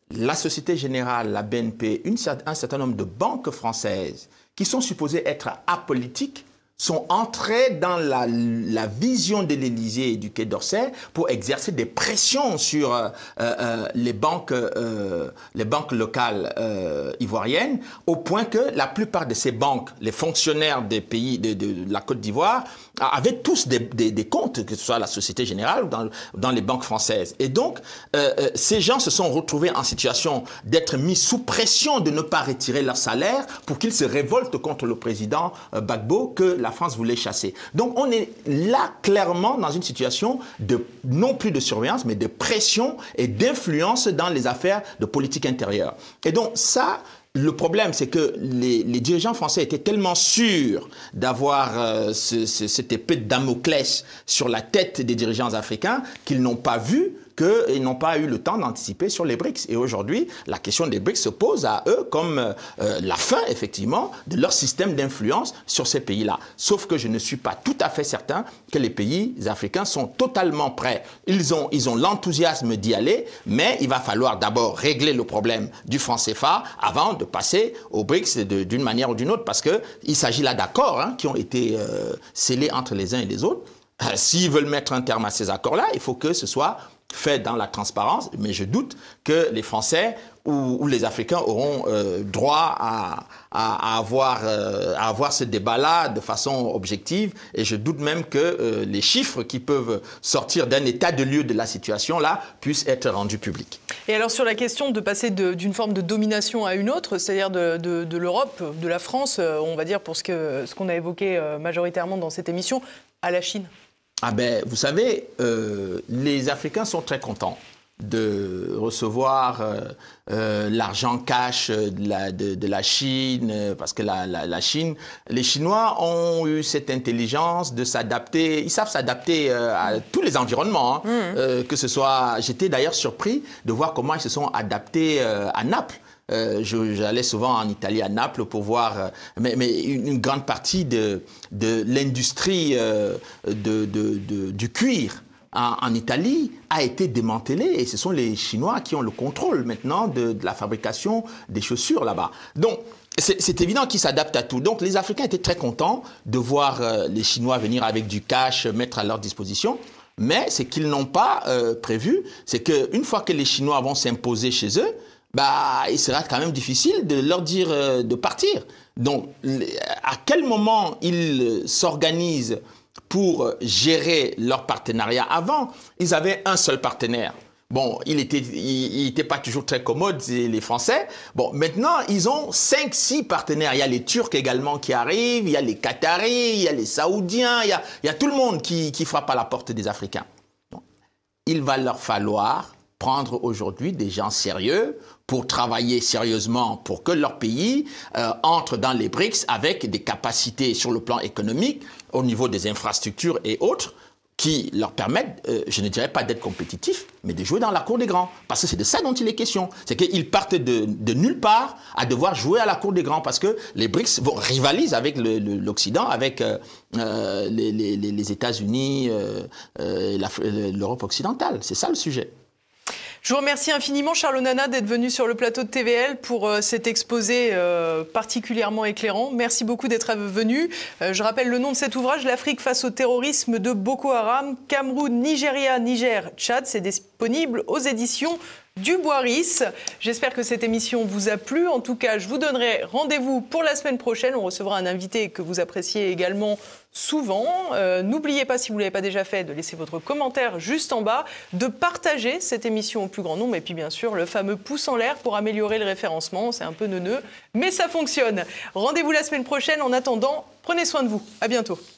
la Société Générale, la B N P, une, un certain nombre de banques françaises qui sont supposées être apolitiques sont entrés dans la, la vision de l'Élysée et du Quai d'Orsay pour exercer des pressions sur euh, euh, les, banques, euh, les banques locales euh, ivoiriennes, au point que la plupart de ces banques, les fonctionnaires des pays de, de, de la Côte d'Ivoire, avaient tous des, des, des comptes, que ce soit à la Société Générale ou dans, dans les banques françaises. Et donc, euh, euh, ces gens se sont retrouvés en situation d'être mis sous pression de ne pas retirer leur salaire pour qu'ils se révoltent contre le président euh, Gbagbo, que la France voulait chasser. Donc on est là clairement dans une situation de non plus de surveillance, mais de pression et d'influence dans les affaires de politique intérieure. Et donc ça, le problème, c'est que les, les dirigeants français étaient tellement sûrs d'avoir euh, ce, ce, cette épée de Damoclès sur la tête des dirigeants africains qu'ils n'ont pas vu qu'ils n'ont pas eu le temps d'anticiper sur les B R I C S. Et aujourd'hui, la question des B R I C S se pose à eux comme euh, la fin, effectivement, de leur système d'influence sur ces pays-là. Sauf que je ne suis pas tout à fait certain que les pays africains sont totalement prêts. Ils ont, ils ont l'enthousiasme d'y aller, mais il va falloir d'abord régler le problème du franc C F A avant de passer aux B R I C S d'une manière ou d'une autre, parce qu'il s'agit là d'accords hein, qui ont été euh, scellés entre les uns et les autres. Euh, S'ils veulent mettre un terme à ces accords-là, il faut que ce soit fait dans la transparence, mais je doute que les Français ou, ou les Africains auront euh, droit à, à, à, avoir, euh, à avoir ce débat-là de façon objective, et je doute même que euh, les chiffres qui peuvent sortir d'un état de lieu de la situation-là puissent être rendus publics. Et alors sur la question de passer d'une forme de domination à une autre, c'est-à-dire de, de, de l'Europe, de la France, on va dire pour ce que, ce qu'on a évoqué majoritairement dans cette émission, à la Chine. Ah ben, vous savez, euh, les Africains sont très contents de recevoir euh, euh, l'argent cash de la, de, de la Chine, parce que la, la, la Chine, les Chinois ont eu cette intelligence de s'adapter, ils savent s'adapter euh, à tous les environnements, hein, mmh. euh, que ce soit, j'étais d'ailleurs surpris de voir comment ils se sont adaptés euh, à Naples. Euh, J'allais souvent en Italie, à Naples, pour voir, euh, mais, mais une, une grande partie de, de l'industrie euh, de, de, de, du cuir en, en Italie a été démantelée, et ce sont les Chinois qui ont le contrôle maintenant de, de la fabrication des chaussures là-bas. Donc, c'est évident qu'ils s'adaptent à tout. Donc, les Africains étaient très contents de voir euh, les Chinois venir avec du cash, mettre à leur disposition. Mais ce qu'ils n'ont pas euh, prévu, c'est qu'une fois que les Chinois vont s'imposer chez eux, bah, il sera quand même difficile de leur dire euh, de partir. Donc, à quel moment ils s'organisent pour gérer leur partenariat? Avant, ils avaient un seul partenaire. Bon, il était, il, il était pas toujours très commode, les Français. Bon, maintenant, ils ont cinq, six partenaires. Il y a les Turcs également qui arrivent, il y a les Qataris, il y a les Saoudiens, il y a, il y a tout le monde qui, qui frappe à la porte des Africains. Donc, il va leur falloir prendre aujourd'hui des gens sérieux pour travailler sérieusement pour que leur pays euh, entre dans les B R I C S avec des capacités sur le plan économique, au niveau des infrastructures et autres, qui leur permettent, euh, je ne dirais pas d'être compétitifs, mais de jouer dans la cour des grands. Parce que c'est de ça dont il est question. C'est qu'ils partent de, de nulle part à devoir jouer à la cour des grands, parce que les B R I C S vont, rivalisent avec l'Occident, avec euh, euh, les, les, les États-Unis, euh, euh, l'Europe occidentale. C'est ça le sujet. Je vous remercie infiniment, Charles Onana, d'être venu sur le plateau de T V L pour euh, cet exposé euh, particulièrement éclairant. Merci beaucoup d'être venu. Euh, je rappelle le nom de cet ouvrage, L'Afrique face au terrorisme de Boko Haram, Cameroun, Nigeria, Niger, Tchad. C'est disponible aux éditions du Boiris. J'espère que cette émission vous a plu. En tout cas, je vous donnerai rendez-vous pour la semaine prochaine. On recevra un invité que vous appréciez également souvent. Euh, N'oubliez pas, si vous ne l'avez pas déjà fait, de laisser votre commentaire juste en bas, de partager cette émission au plus grand nombre, et puis bien sûr, le fameux pouce en l'air pour améliorer le référencement. C'est un peu neuneux, mais ça fonctionne. Rendez-vous la semaine prochaine. En attendant, prenez soin de vous. À bientôt.